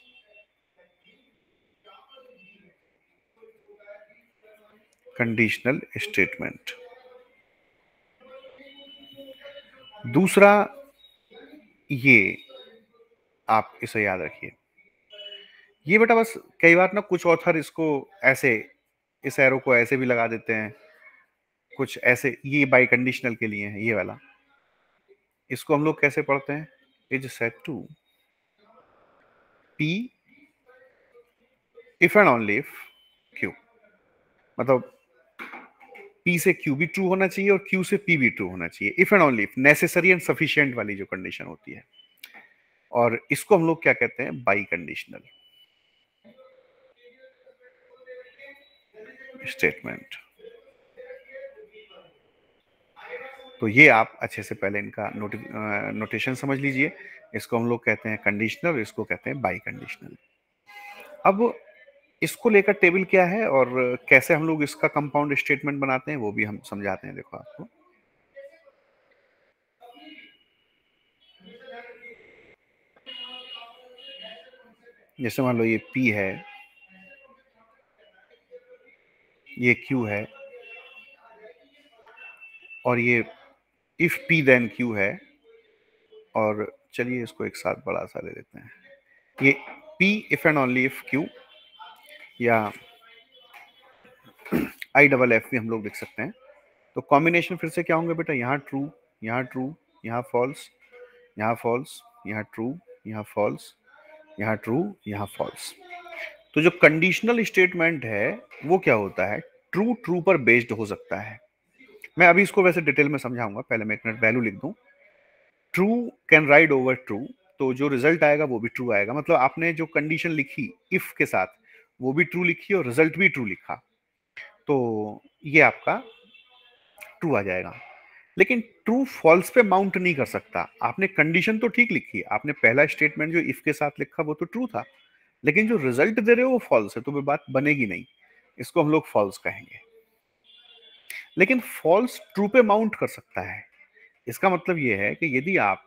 Conditional statement. दूसरा, ये आप इसे याद रखिए, ये बेटा बस कई बार ना कुछ ऑथर इसको ऐसे, इस एरो को ऐसे भी लगा देते हैं, कुछ ऐसे, ये बाई कंडीशनल के लिए है ये वाला। इसको हम लोग कैसे पढ़ते हैं? Is set to P if and only if Q, मतलब P से Q भी ट्रू होना चाहिए और Q से P भी ट्रू होना चाहिए। If and only if, necessary and sufficient वाली जो कंडीशन होती है, और इसको हम लोग क्या कहते हैं? Biconditional statement. तो ये आप अच्छे से पहले इनका नोटेशन समझ लीजिए। इसको हम लोग कहते हैं कंडीशनल, इसको कहते हैं बाई कंडीशनल। अब इसको लेकर टेबल क्या है और कैसे हम लोग इसका कंपाउंड स्टेटमेंट बनाते हैं वो भी हम समझाते हैं। देखो आपको, जैसे मान लो ये P है, ये Q है, और ये इफ P then Q है, और चलिए इसको एक साथ बड़ा सा ले लेते हैं, ये P if and only if Q, या IFF भी हम लोग लिख सकते हैं। तो कॉम्बिनेशन फिर से क्या होंगे बेटा? यहाँ ट्रू, यहाँ ट्रू, यहाँ फॉल्स, यहाँ फॉल्स, यहाँ ट्रू, यहाँ फॉल्स, यहाँ ट्रू, यहाँ फॉल्स। तो जो कंडीशनल स्टेटमेंट है वो क्या होता है? ट्रू ट्रू पर बेस्ड हो सकता है। मैं अभी इसको वैसे डिटेल में समझाऊंगा, पहले मैं एक मिनट वैल्यू लिख दूं। True can ride over true, तो जो रिजल्ट आएगा वो भी ट्रू आएगा। मतलब आपने जो कंडीशन लिखी इफ के साथ वो भी ट्रू लिखी और रिजल्ट भी ट्रू लिखा, तो ये आपका ट्रू आ जाएगा। लेकिन ट्रू फॉल्स पे माउंट नहीं कर सकता। आपने कंडीशन तो ठीक लिखी, आपने पहला स्टेटमेंट जो इफ के साथ लिखा वो तो ट्रू था, लेकिन जो रिजल्ट दे रहे हो वो फॉल्स है, तो वो बात बनेगी नहीं। इसको हम लोग फॉल्स कहेंगे। लेकिन फॉल्स ट्रू पे माउंट कर सकता है। इसका मतलब ये है कि यदि आप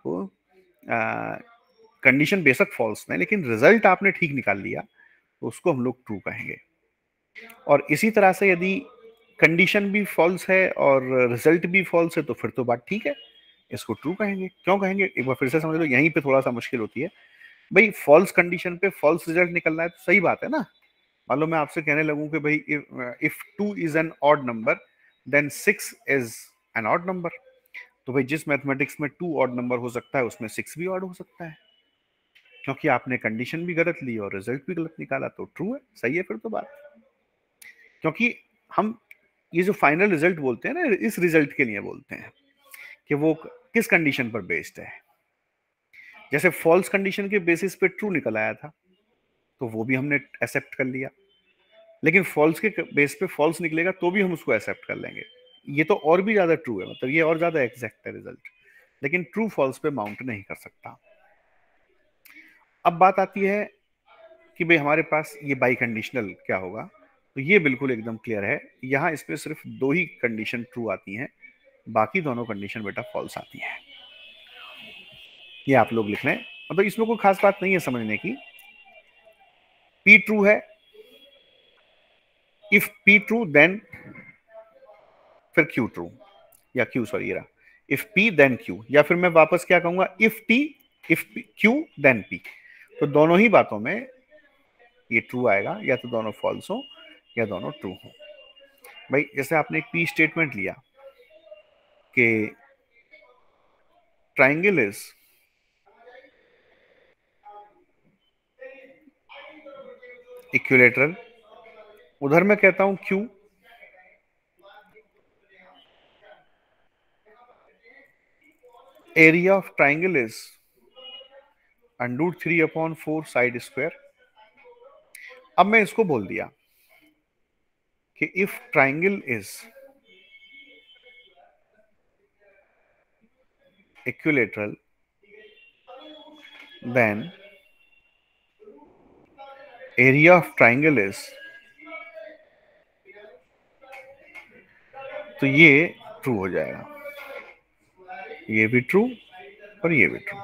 कंडीशन बेशक फॉल्स है लेकिन रिजल्ट आपने ठीक निकाल लिया तो उसको हम लोग ट्रू कहेंगे। और इसी तरह से यदि कंडीशन भी फॉल्स है और रिजल्ट भी फॉल्स है तो फिर तो बात ठीक है, इसको ट्रू कहेंगे। क्यों कहेंगे? एक बार फिर से समझ लो, यहीं पे थोड़ा सा मुश्किल होती है भाई। फॉल्स कंडीशन पे फॉल्स रिजल्ट निकलना है तो सही बात है ना। मान लो मैं आपसे कहने लगूं कि भाई if 2 is an odd number then 6 is an odd number, तो भाई जिस मैथमेटिक्स में 2 ऑड नंबर हो सकता है उसमें 6 भी ऑड हो सकता है, क्योंकि आपने कंडीशन भी गलत ली और रिजल्ट भी गलत निकाला, तो ट्रू है, सही है फिर तो बात। क्योंकि हम ये जो फाइनल रिजल्ट बोलते हैं ना, इस रिजल्ट के लिए बोलते हैं कि वो किस कंडीशन पर बेस्ड है। जैसे फॉल्स कंडीशन के बेसिस पे ट्रू निकल आया था तो वो भी हमने एक्सेप्ट कर लिया, लेकिन फॉल्स के बेस पे फॉल्स निकलेगा तो भी हम उसको एक्सेप्ट कर लेंगे। ये तो और भी ज्यादा ट्रू है, मतलब ये और ज्यादा एग्जैक्ट है रिजल्ट, लेकिन ट्रू फॉल्स पे माउंट नहीं कर सकता। अब बात आती है कि भाई हमारे पास ये बाई कंडीशनल क्या होगा, तो ये बिल्कुल एकदम क्लियर है। यहाँ इसमें सिर्फ 2 ही कंडीशन ट्रू आती हैं, बाकी दोनों कंडीशन बेटा फॉल्स आती हैं। ये आप लोग लिख लें, मतलब इसमें कोई खास बात नहीं है समझने की। P ट्रू है, इफ P ट्रू देन फिर Q ट्रू, या Q सॉरी ये रहा, इफ P देन Q, या फिर मैं वापस क्या कहूंगा, इफ Q देन P। तो दोनों ही बातों में ये ट्रू आएगा, या तो दोनों फॉल्स हो या दोनों ट्रू हो। भाई जैसे आपने एक P स्टेटमेंट लिया, कि ट्राइंगल इज इक्विलेटरल, उधर मैं कहता हूं Q, area of triangle is √3/4 side square. अब मैं इसको बोल दिया कि if triangle is equilateral then area of triangle is, तो ये ट्रू हो जाएगा, ये भी ट्रू और ये भी ट्रू,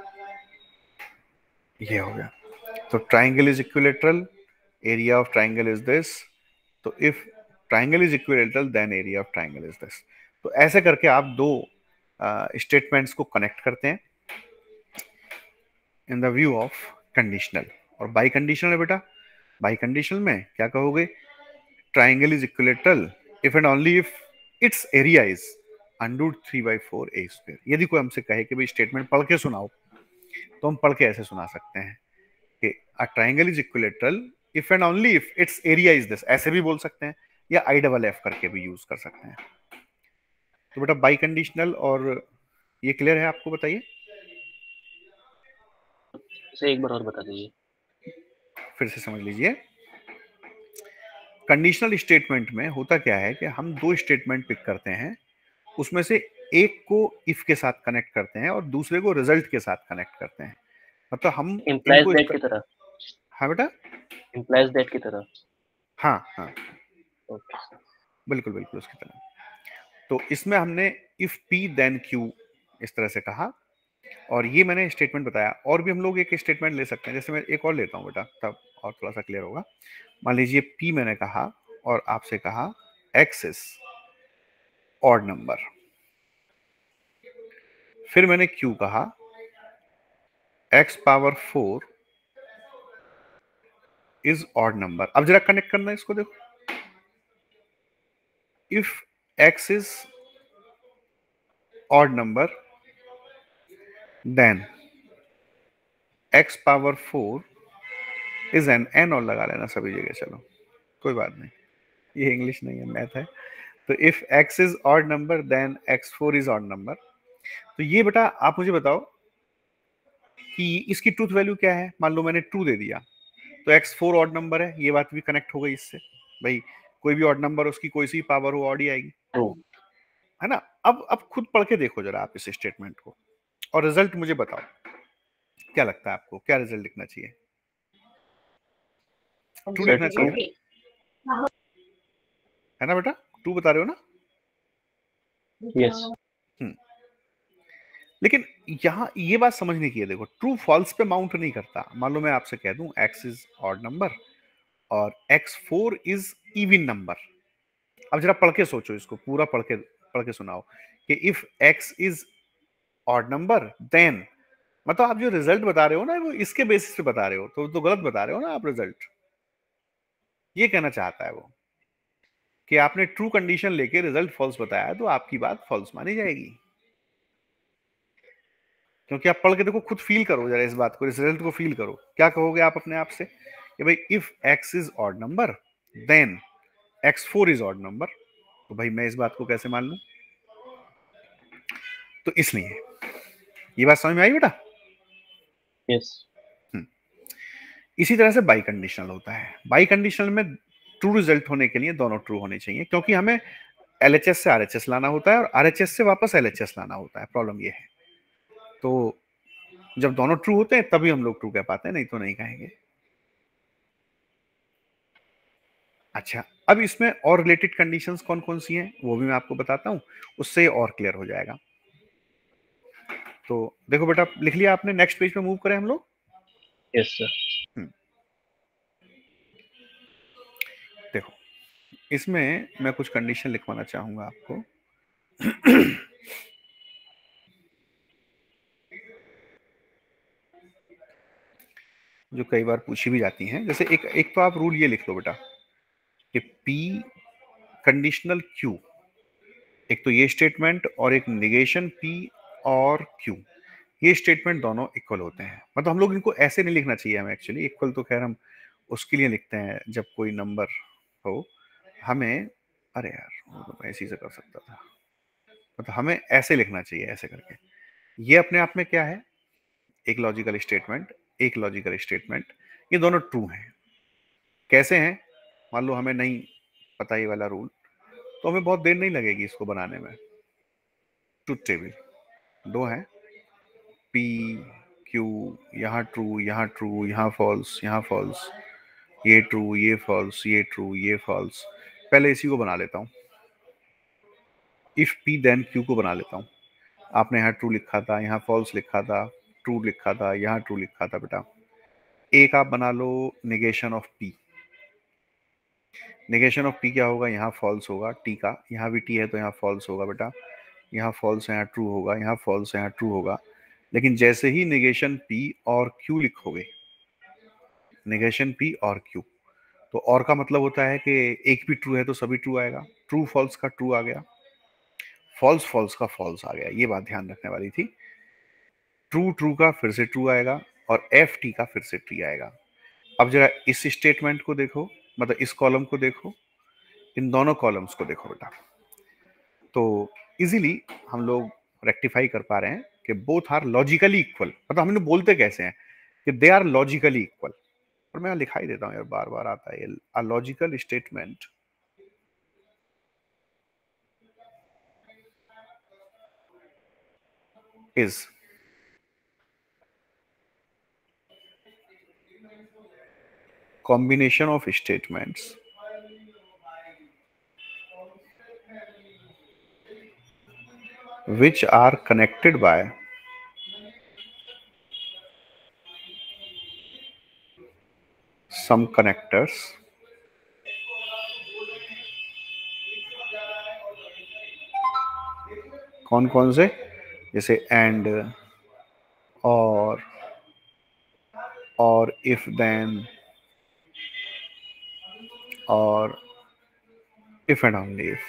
ये हो गया। तो triangle is equilateral, area of triangle is this, तो if triangle is equilateral then area of triangle is this. तो ऐसे करके आप दो स्टेटमेंट्स को कनेक्ट करते हैं in the view of conditional. और बाई कंडीशनल है बेटा, बाई कंडीशनल में क्या कहोगे, triangle is equilateral if and only if its area is √3/4 a square. यदि कोई हमसे कहे कि भाई स्टेटमेंट पढ़ के सुनाओ, तो हम पढ़ के ऐसे सुना सकते हैं कि a triangle is equilateral if and only if its area is this, ऐसे भी बोल सकते हैं, या IFF करके भी यूज कर सकते हैं। तो बेटा बाई कंडीशनल और ये क्लियर है आपको, बताइए। इसे एक बार और बता दीजिए। फिर से समझ लीजिए, कंडीशनल स्टेटमेंट में होता क्या है कि हम दो स्टेटमेंट पिक करते हैं, उसमें से एक को इफ के साथ कनेक्ट करते हैं और दूसरे को रिजल्ट के साथ कनेक्ट करते हैं। मतलब हम इम्प्लाइज दैट की तरह। हाँ बेटा, इम्प्लाइज दैट की तरह। हाँ हाँ ओके सर। बिल्कुल बिल्कुल उसकी तरह। तो इसमें हमने इफ पी देन क्यू इस तरह से कहा, और ये मैंने स्टेटमेंट बताया। और भी हम लोग एक स्टेटमेंट ले सकते हैं, जैसे मैं एक और लेता हूँ बेटा, तब और थोड़ा सा क्लियर होगा। मान लीजिए पी मैंने कहा और आपसे कहा एक्स इज ऑड नंबर, फिर मैंने क्यू कहा x⁴ इज ऑड नंबर। अब जरा कनेक्ट करना है इसको, देखो, if x is odd number then x⁴ is n और लगा लेना सभी जगह, चलो कोई बात नहीं, ये इंग्लिश नहीं है, मैथ है। तो if x is odd number then x4 is odd number. तो ये बेटा आप मुझे बताओ कि इसकी ट्रूथ वैल्यू क्या है। मान लो मैंने ट्रू दे दिया, तो x4 ऑड नंबर है, ये बात भी कनेक्ट हो गई इससे, भाई कोई भी ऑड नंबर उसकी कोई सी पावर हो ऑड ही आएगी, है ना। अब खुद पढ़ के देखो जरा आप इस स्टेटमेंट को, और रिजल्ट मुझे बताओ क्या लगता है आपको, क्या रिजल्ट लिखना चाहिए। ट्रू लिखना चाहिए, है ना बेटा, ट्रू बता रहे हो ना। यस। लेकिन यहाँ ये बात समझने की है, देखो ट्रू फॉल्स पे माउंट नहीं करता। मान लो मैं आपसे कह दूं x इज ऑड नंबर और x4 इज इवन नंबर। अब जरा पढ़ के सोचो इसको, पूरा पढ़ के सुनाओ कि if x is odd number then, मतलब आप जो रिजल्ट बता रहे हो ना वो इसके बेसिस पे बता रहे हो, तो गलत बता रहे हो ना आप रिजल्ट। ये कहना चाहता है वो कि आपने ट्रू कंडीशन लेके रिजल्ट फॉल्स बताया, तो आपकी बात फॉल्स मानी जाएगी। क्योंकि आप पढ़ के देखो, खुद फील करो जरा इस बात को, इस रिजल्ट को फील करो। क्या कहोगे आप अपने आप से कि भाई if x is odd number then x4 is odd number, तो भाई मैं इस बात को कैसे मान लूं। तो इसलिए ये बात समझ में आई बेटा। यस। इसी तरह से बाई कंडीशनल होता है। बाई कंडीशनल में ट्रू रिजल्ट होने के लिए दोनों ट्रू होने चाहिए, क्योंकि हमें LHS से RHS लाना होता है और RHS से वापस LHS लाना होता है। प्रॉब्लम ये है, तो जब दोनों ट्रू होते हैं तभी हम लोग ट्रू कह पाते हैं, नहीं तो नहीं कहेंगे। अच्छा, अब इसमें और रिलेटेड कंडीशंस कौन कौन सी हैं वो भी मैं आपको बताता हूं, उससे और क्लियर हो जाएगा। तो देखो बेटा, लिख लिया आपने, नेक्स्ट पेज पे मूव करें हम लोग। Yes sir. देखो इसमें मैं कुछ कंडीशन लिखवाना चाहूंगा आपको। जो कई बार पूछी भी जाती हैं, जैसे एक तो आप रूल ये लिख लो बेटा कि P कंडीशनल Q एक तो ये स्टेटमेंट और एक निगेशन P और Q, ये स्टेटमेंट दोनों इक्वल होते हैं। मतलब हम लोग इनको ऐसे नहीं लिखना चाहिए हमें, एक्चुअली इक्वल तो खैर हम उसके लिए लिखते हैं जब कोई नंबर हो हमें, अरे यार वो तो मैं ऐसे ही से कर सकता था, मतलब हमें ऐसे लिखना चाहिए, ऐसे करके। ये अपने आप में क्या है, एक लॉजिकल स्टेटमेंट, एक लॉजिकल स्टेटमेंट, ये दोनों ट्रू हैं। कैसे हैं, मान लो हमें नहीं पता ये वाला रूल, तो हमें बहुत देर नहीं लगेगी इसको बनाने में। ट्रुथ टेबल दो हैं, P Q, यहाँ ट्रू, यहाँ ट्रू, यहाँ फॉल्स, यहाँ फॉल्स, ये ट्रू, ये फॉल्स, ये ट्रू, ये फॉल्स। पहले इसी को बना लेता हूँ, इफ P देन Q को बना लेता हूँ। आपने यहाँ ट्रू लिखा था, यहाँ फॉल्स लिखा था, ट्रू लिखा था, यहाँ ट्रू लिखा था बेटा। एक आप बना लो negation of P। Negation of P क्या होगा, यहाँ फॉल्स होगा T का, यहाँ भी T है तो यहाँ फॉल्स होगा बेटा, यहाँ फॉल्स है यहाँ ट्रू होगा, यहाँ फॉल्स है यहाँ ट्रू होगा। लेकिन जैसे ही निगेशन P और Q लिखोगे, निगेशन P और Q, तो और का मतलब होता है कि एक भी ट्रू है तो सभी ट्रू आएगा, ट्रू फॉल्स का ट्रू आ गया, फॉल्स फॉल्स का फॉल्स आ गया। ये बात ध्यान रखने वाली थी। ट्रू ट्रू का फिर से ट्रू आएगा और एफ टी का फिर से ट्री आएगा। अब जरा इस स्टेटमेंट को देखो, मतलब इस कॉलम को देखो, इन दोनों कॉलम्स को देखो बेटा, तो इजीली हम लोग रेक्टिफाई कर पा रहे हैं कि बोथ आर लॉजिकली इक्वल। मतलब हम लोग बोलते कैसे हैं कि दे आर लॉजिकली इक्वल, और मैं लिखाई देता हूँ यार, बार बार आता है। A logical statement is combination of statements which are connected by some connectors कौन कौन से, जैसे एंड और इफ देन और इफ एंड ओनली इफ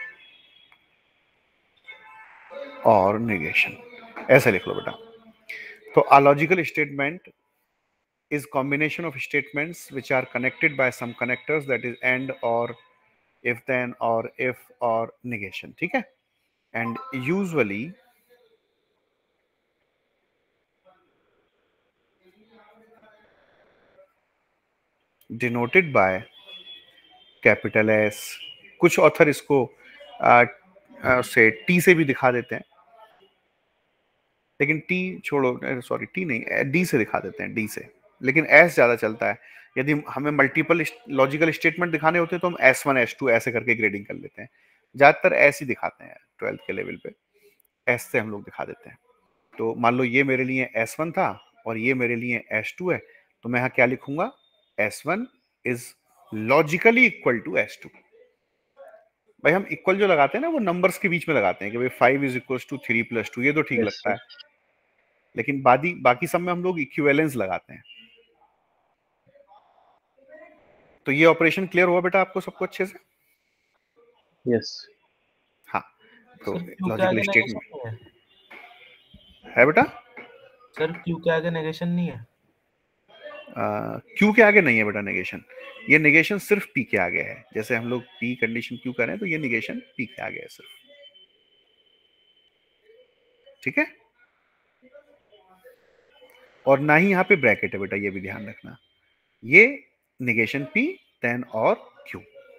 और निगेशन, ऐसे लिख लो बेटा। तो a logical statement is combination of statements which are connected by some connectors, that is and or if then or if or negation, ठीक है। and usually denoted by capital S, कुछ author इसको से टी से भी दिखा देते हैं, लेकिन टी छोड़ो, सॉरी टी नहीं, डी से दिखा देते हैं, डी से, लेकिन एस ज्यादा चलता है। यदि हमें मल्टीपल लॉजिकल स्टेटमेंट दिखाने होते हैं तो हम S1 S2 ऐसे करके ग्रेडिंग कर लेते हैं, ज्यादातर एस ही दिखाते हैं 12th के लेवल पे, एस से हम लोग दिखा देते हैं। तो मान लो ये मेरे लिए S1 था और ये मेरे लिए S2 है, तो मैं यहाँ क्या लिखूंगा, S1 is logically equal to S2। भाई हम इक्वल जो लगाते हैं ना वो नंबर्स के बीच में लगाते हैं कि भाई 5 इज इक्वल टू 3 + 2, ये तो ठीक Yes, लगता sir. है, लेकिन बाकी सब में हम लोग इक्विवेलेंस लगाते हैं। तो ये ऑपरेशन क्लियर हुआ बेटा आपको सबको अच्छे से? Yes. हाँ, तो सर क्यू के लॉजिकल आगे नेगेशन स्टेटमेंट नहीं है? है बेटा, सर क्यू के आगे नेगेशन नहीं है? क्यू के आगे नहीं है बेटा नेगेशन, ये नेगेशन सिर्फ पी के आगे है। जैसे हम लोग पी कंडीशन क्यू कर रहे हैं तो ये नेगेशन पी के आगे है सिर्फ, ठीक है। और ना ही यहाँ पे ब्रैकेट है बेटा, ये भी ध्यान रखना, ये नेगेशन पी देन और क्यू।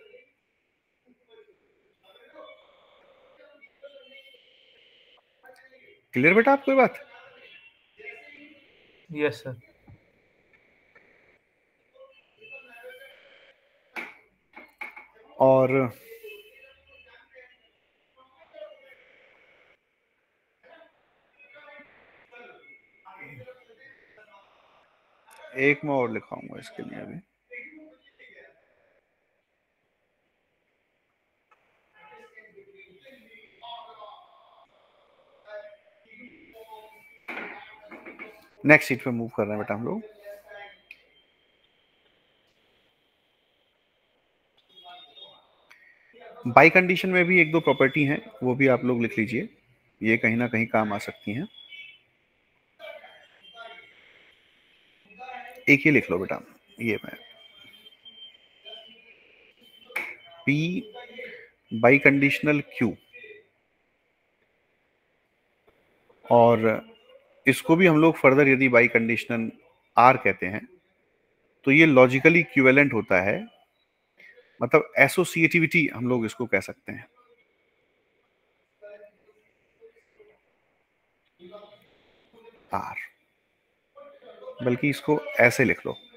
क्लियर बेटा आपको ये बात? Yes sir. और एक मैं और लिखाऊंगा इसके लिए अभी, नेक्स्ट सीट पे मूव कर रहे हैं बेटा हम लोग। बाई कंडीशन में भी एक दो प्रॉपर्टी हैं, वो भी आप लोग लिख लीजिए, ये कहीं ना कहीं काम आ सकती हैं। एक ही लिख लो बेटा, ये मैं P बाई कंडीशनल Q, और इसको भी हम लोग फर्दर यदि बाई कंडीशनल R कहते हैं तो ये लॉजिकली इक्विवेलेंट होता है, मतलब एसोसिएटिविटी हम लोग इसको कह सकते हैं। R, बल्कि इसको ऐसे लिख लो,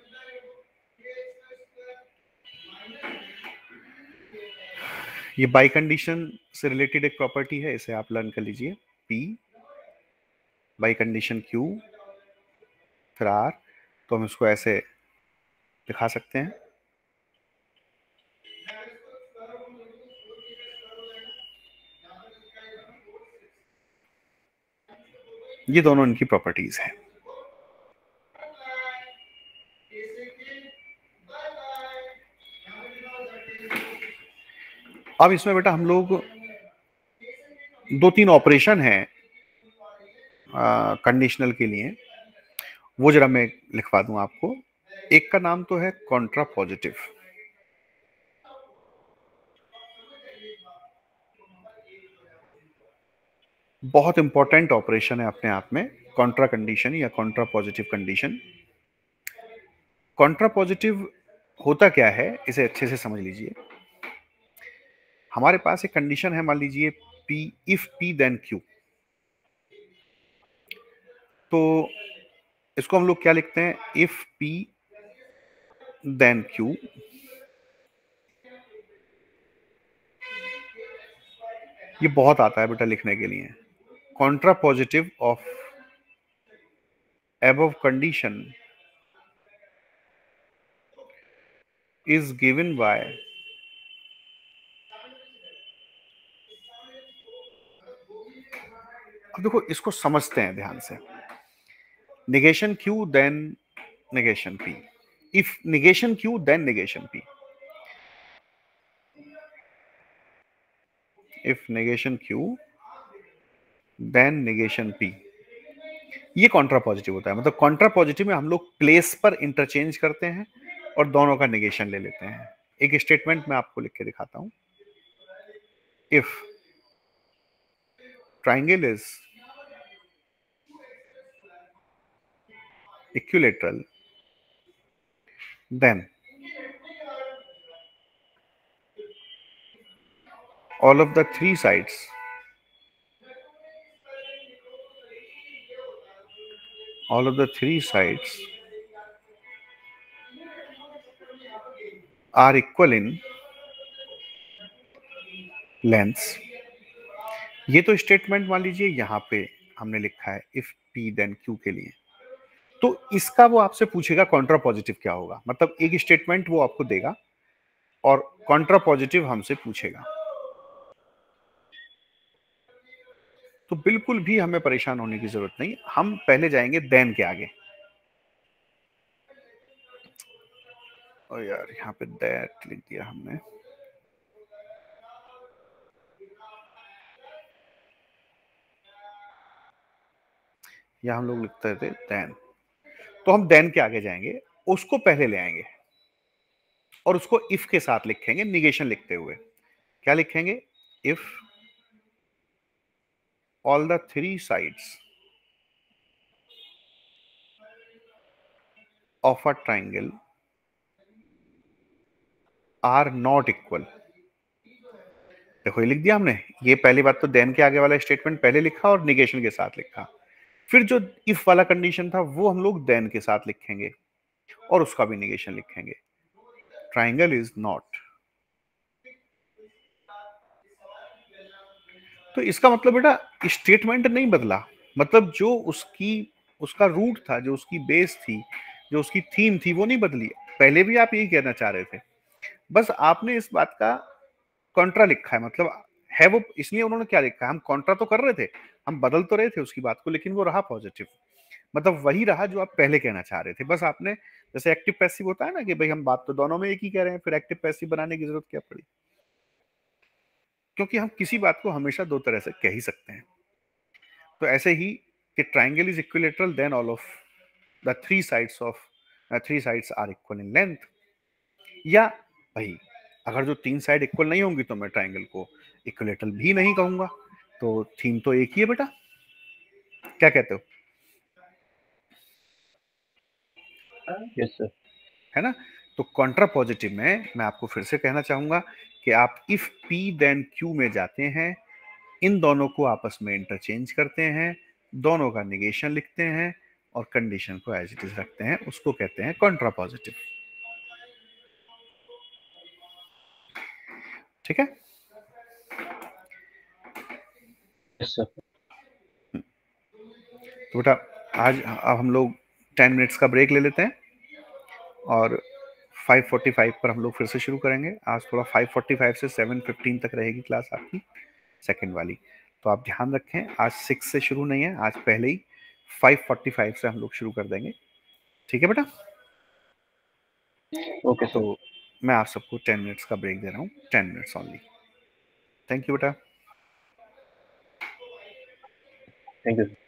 ये बाई कंडीशन से रिलेटेड एक प्रॉपर्टी है, इसे आप लर्न कर लीजिए। P बाई कंडीशन Q फिर R, तो हम इसको ऐसे दिखा सकते हैं। ये दोनों इनकी प्रॉपर्टीज हैं। अब इसमें बेटा हम लोग दो तीन ऑपरेशन हैं कंडीशनल के लिए, वो जरा मैं लिखवा दूं आपको। एक का नाम तो है कॉन्ट्रा पॉजिटिव, बहुत इंपॉर्टेंट ऑपरेशन है अपने आप में, कॉन्ट्रा कंडीशन या contrapositive condition. Contrapositive होता क्या है, इसे अच्छे से समझ लीजिए। हमारे पास एक कंडीशन है, मान लीजिए P if P then Q, तो इसको हम लोग क्या लिखते हैं, इफ P देन Q, ये बहुत आता है बेटा लिखने के लिए। Contrapositive of above condition is given by अब देखो इसको समझते हैं ध्यान से। negation Q then negation P, if negation Q then negation P, if negation Q then negation P, ये कॉन्ट्रा पॉजिटिव होता है। मतलब कॉन्ट्रा पॉजिटिव में हम लोग प्लेस पर इंटरचेंज करते हैं और दोनों का नेगेशन ले लेते हैं। एक स्टेटमेंट मैं आपको लिख के दिखाता हूं। If triangle is equilateral then all of the three sides are equal in lengths। ये तो स्टेटमेंट मान लीजिए यहां पे हमने लिखा है इफ P देन Q के लिए, तो इसका वो आपसे पूछेगा कॉन्ट्रा पॉजिटिव क्या होगा। मतलब एक स्टेटमेंट वो आपको देगा और कॉन्ट्रा पॉजिटिव हमसे पूछेगा। तो बिल्कुल भी हमें परेशान होने की जरूरत नहीं, हम पहले जाएंगे देन के आगे। और यार यहाँ पे दैट लिख दिया हमने, या हम लोग लिखते थे देन, तो हम देन के आगे जाएंगे, उसको पहले ले आएंगे और उसको इफ के साथ लिखेंगे निगेशन लिखते हुए। क्या लिखेंगे, if all the three sides of a triangle are not equal. देखो ये लिख दिया हमने, ये पहली बात तो देन के आगे वाला स्टेटमेंट पहले लिखा और निगेशन के साथ लिखा। फिर जो इफ वाला कंडीशन था वो हम लोग देन के साथ लिखेंगे और उसका भी निगेशन लिखेंगे। ट्राइंगल इज नॉट, तो इसका मतलब बेटा स्टेटमेंट नहीं बदला, मतलब जो उसका रूट था, जो उसकी बेस थी, जो उसकी थीम थी वो नहीं बदली। पहले भी आप यही कहना चाह रहे थे, बस आपने इस बात का कॉन्ट्रा लिखा है। मतलब है वो, इसलिए उन्होंने क्या लिखा है, हम कॉन्ट्रा तो कर रहे थे, हम बदल तो रहे थे उसकी बात को, लेकिन वो रहा पॉजिटिव। मतलब वही रहा जो आप पहले कहना चाह रहे थे। बस आपने, जैसे एक्टिव पैसिव होता है ना कि भाई हम बात तो दोनों में एक ही कह रहे हैं, फिर एक्टिव पैसिव बनाने की जरूरत क्या पड़ी। क्योंकि हम किसी बात को हमेशा दो तरह से कह ही सकते हैं। तो ऐसे ही कि triangle is equilateral then all of the three sides are equal in length, या भाई अगर जो तीन साइड इक्वल नहीं होंगी तो मैं ट्राइंगल को इक्विलेटरल भी नहीं कहूंगा। तो थीम तो एक ही है बेटा, क्या कहते हो? Yes sir. है ना? तो कॉन्ट्रापॉजिटिव में मैं आपको फिर से कहना चाहूंगा कि आप इफ P देन Q में जाते हैं, इन दोनों को आपस में इंटरचेंज करते हैं, दोनों का निगेशन लिखते हैं और कंडीशन को एज इट इज रखते हैं, उसको कहते हैं कॉन्ट्रापॉजिटिव। ठीक है? Yes sir. तो बेटा आज अब हम लोग 10 मिनट्स का ब्रेक ले लेते हैं और 5:45 पर हम लोग फिर से शुरू करेंगे। आज थोड़ा 5:45 से 7:15 तक रहेगी क्लास आपकी, सेकंड वाली। तो आप ध्यान रखें, आज 6 से शुरू नहीं है, आज पहले ही 5:45 से हम लोग शुरू कर देंगे। ठीक है बेटा? Okay sir. तो मैं आप सबको 10 मिनट्स का ब्रेक दे रहा हूँ, 10 मिनट्स ओनली। थैंक यू बेटा। Thank you.